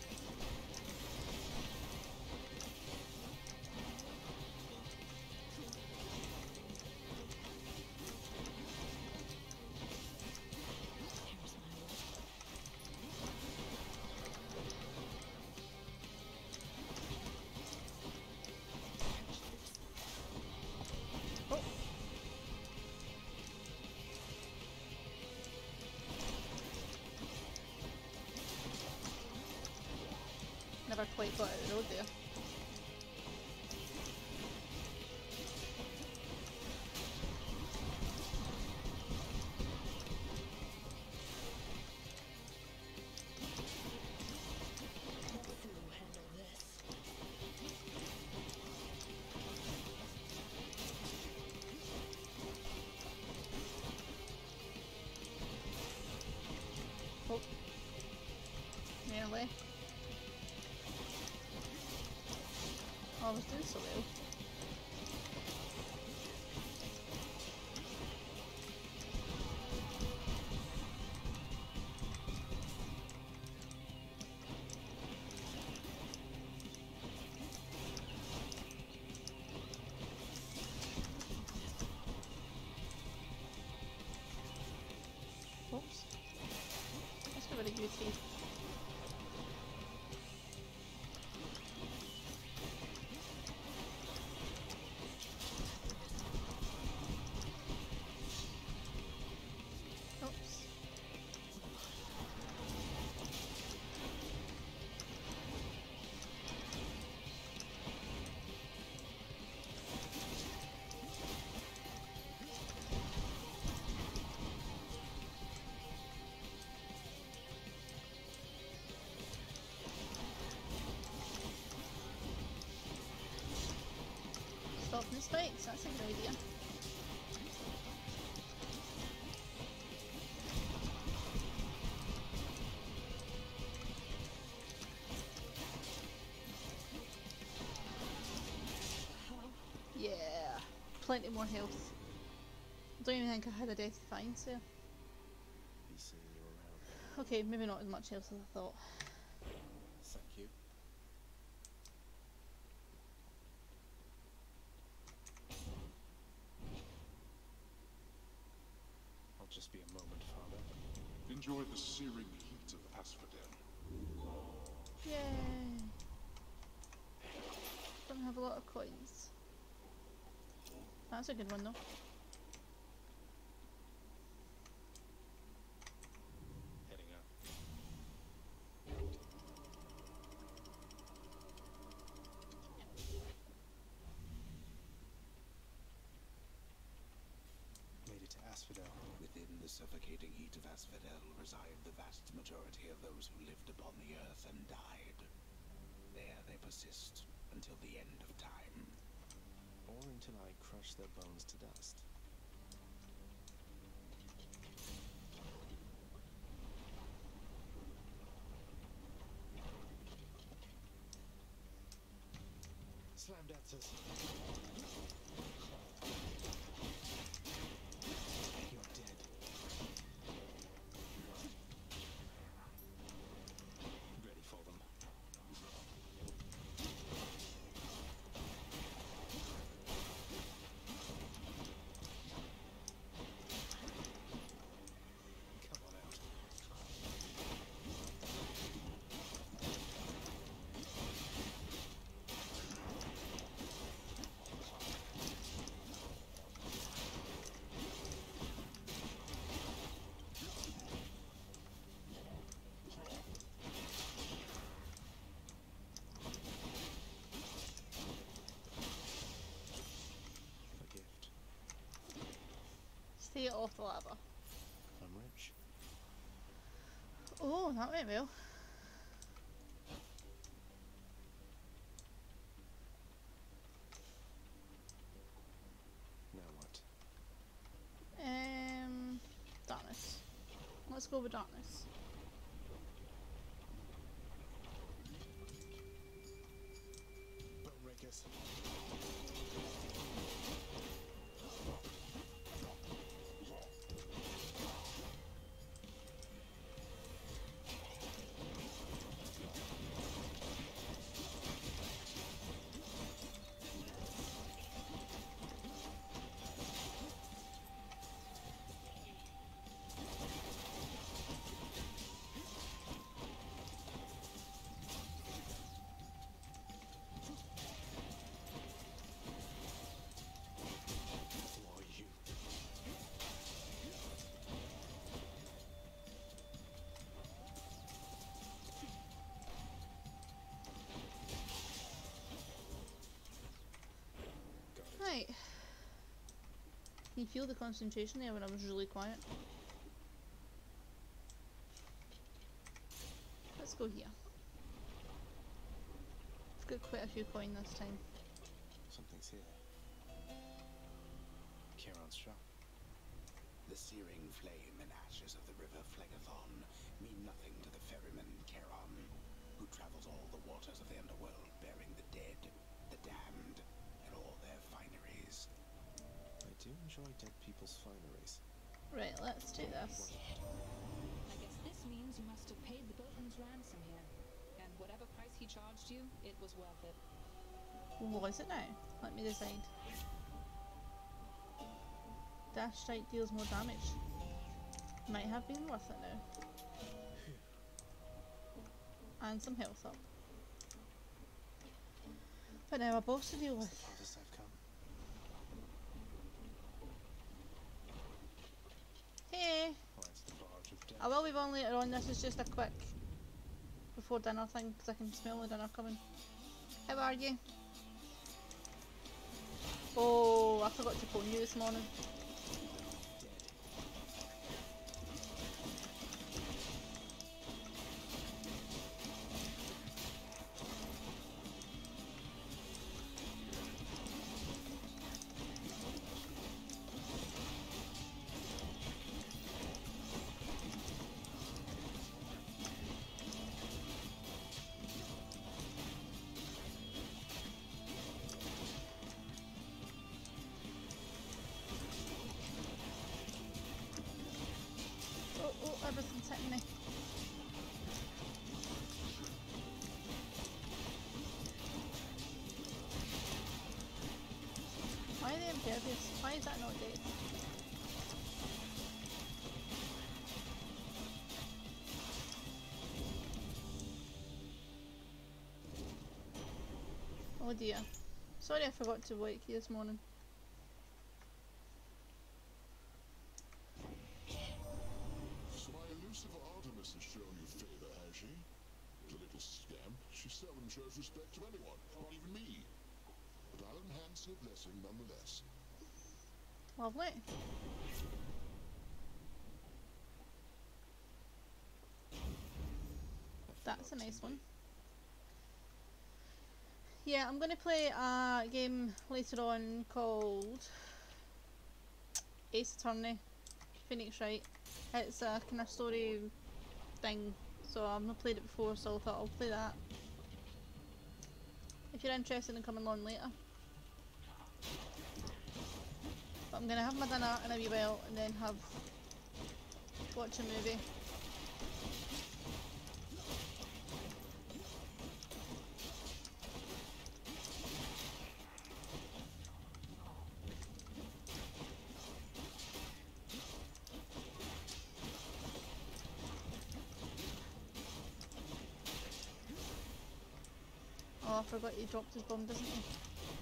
Here's my way. Oh. Never quite got out of the road there. Cthulhu handle this. Oh. Nearly. Oh, I was doing so well. Oops. That's a really good teeth. Oops. Stop the spikes, that's a good idea. plenty more health. Don't even think I had a death defiance there. Be seeing you around. Okay, maybe not as much health as I thought. Thank you. I'll just be a moment, Father. Enjoy the searing heat of Asphodel. Yay! Don't have a lot of coins. That's a good one though. Heading up. Made it to Asphodel. Within the suffocating heat of Asphodel reside the vast majority of those who lived upon the earth and died. There they persist until the end of time. Or until I crush their bones to dust. Slam dancers. You're dead. Ready for them. Come on out. A gift. Stay off the lava. I'm rich. Oh, that went well. Now what? Um, darkness. Let's go with darkness. Bone rakers. Who are you? Got it. Right. Can you feel the concentration there when I was really quiet? Let's go here. I've got quite a few coin this time. Something's here. Charon's shop. The searing flame and ashes of the river Phlegethon mean nothing to the ferryman Charon, who travels all the waters of the underworld bearing the dead, the damned, and all their fineries. I do enjoy dead people's fineries. Right, let's do this. I guess this means you must have paid the boatman's ransom here. And whatever price he charged you, it was worth it. Was it now? Let me decide. Dash strike deals more damage. Might have been worth it now. And some health up. But now a boss to deal with. Farthest I've come. Hey! Oh, it's the barge of death. I will be on later on. This is just a quick before dinner thing because I can smell the dinner coming. How are you? Oh, I forgot to phone you this morning. is that not dead? Oh dear. Sorry I forgot to wake you this morning. So my elusive Artemis has shown you favor, has she? The little scamp. She seldom shows respect to anyone, not even me. But I'll enhance her blessing nonetheless. Lovely. That's a nice one. Yeah, I'm going to play a game later on called Ace Attorney, Phoenix Wright. It's a kind of story thing, so I've not played it before, so I thought I'll play that. If you're interested in coming along later. But I'm going to have my dinner in a wee while and then have watch a movie. Oh, I forgot he dropped his bomb, doesn't he?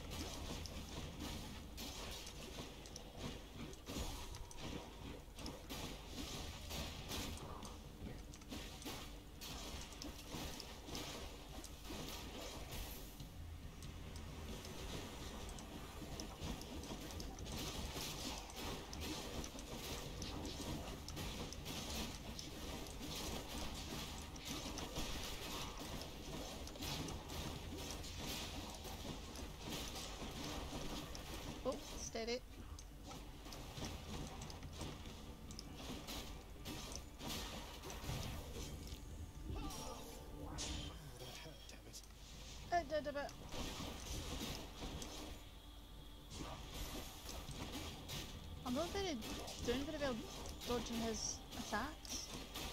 Oh, steady. It did a bit. I'm not very doing very well dodging his attacks.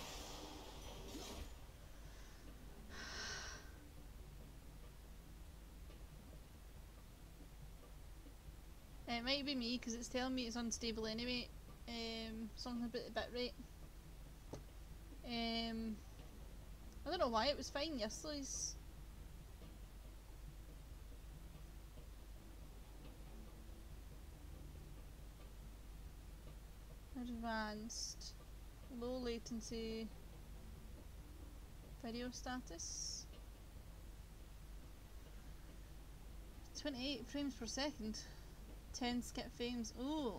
It might be me because it's telling me it's unstable anyway. Um, something about the bit rate. Um, I don't know why it was fine yesterday's. Advanced, low latency, video status. twenty-eight frames per second. ten skip frames. Ooh.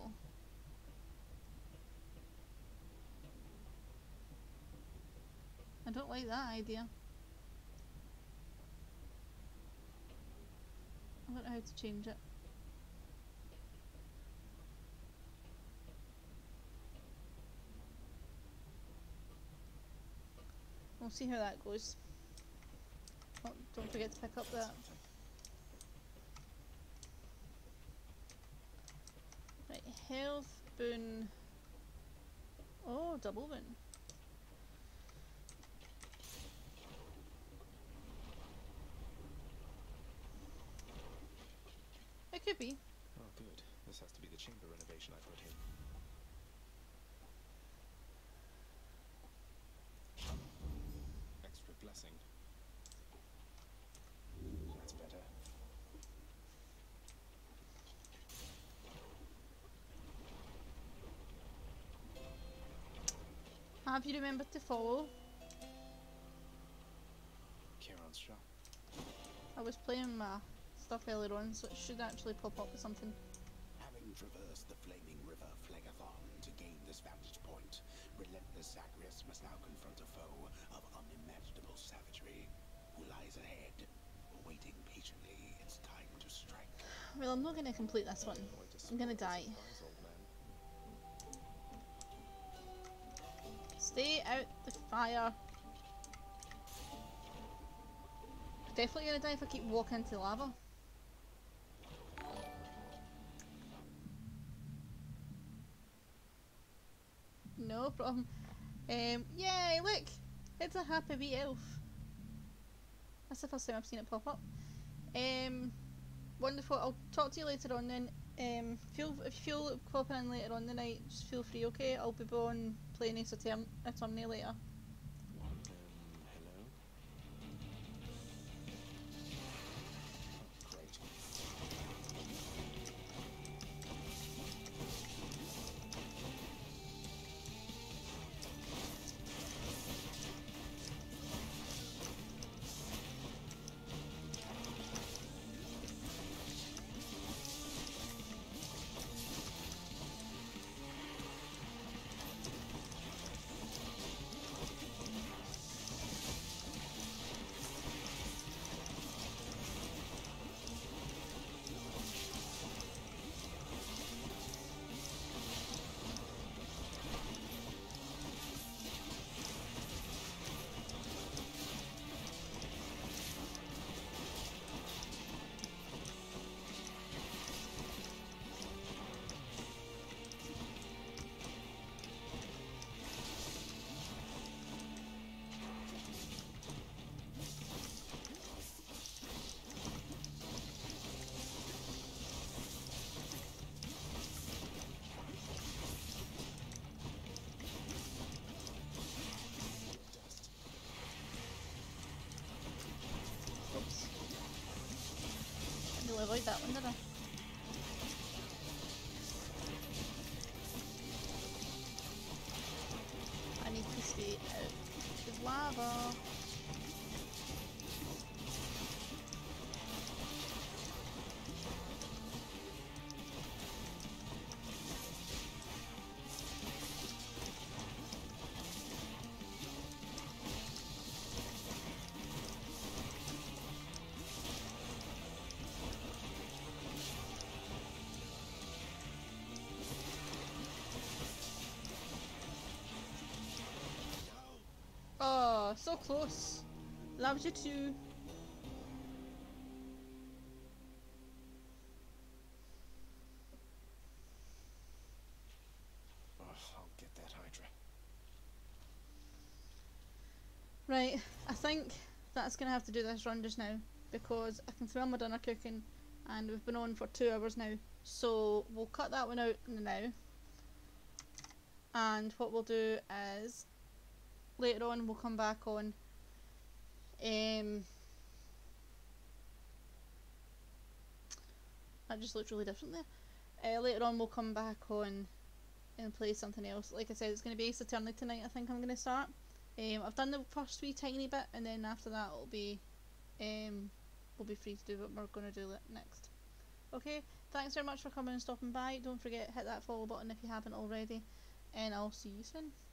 I don't like that idea. I don't know how to change it. We'll see how that goes. Oh, don't forget to pick up that. Right, health, boon. Oh, double boon. It could be. Oh, good. This has to be the chamber renovation I put in. Extra blessing. That's better. Have you remembered to follow? Kieran's shop. I was playing my stuff earlier on, so it should actually pop up with something. Having traversed the flaming river Phlegathon to gain this vantage point, relentless Zagreus must now confront a foe of unimaginable savagery who lies ahead, waiting patiently its time to strike. Well, I'm not going to complete this one. I'm going to die. Stay out the fire. Definitely going to die if I keep walking into lava. No problem. Um, yay, look! It's a happy wee elf. That's the first time I've seen it pop up. Um, wonderful. I'll talk to you later on then. Um, feel if you feel popping in later on the night, just feel free. Okay, I'll be on playing Ace Attorney Attorney later. Um, hello? Great. Oops. I'll avoid that one, did I? I need to stay out of lava. Oh, so close. Loves you too. Oh, I'll get that Hydra. Right, I think that's going to have to do this run just now because I can smell my dinner cooking and we've been on for two hours now. So we'll cut that one out now. And what we'll do is later on we'll come back on um that just looked really different there. Uh, later on we'll come back on and play something else. Like I said, it's going to be Ace Attorney tonight. I think I'm going to start. Um, I've done the first wee tiny bit and then after that it'll be um, we'll be free to do what we're going to do next. Okay, thanks very much for coming and stopping by. Don't forget, hit that follow button if you haven't already, and I'll see you soon.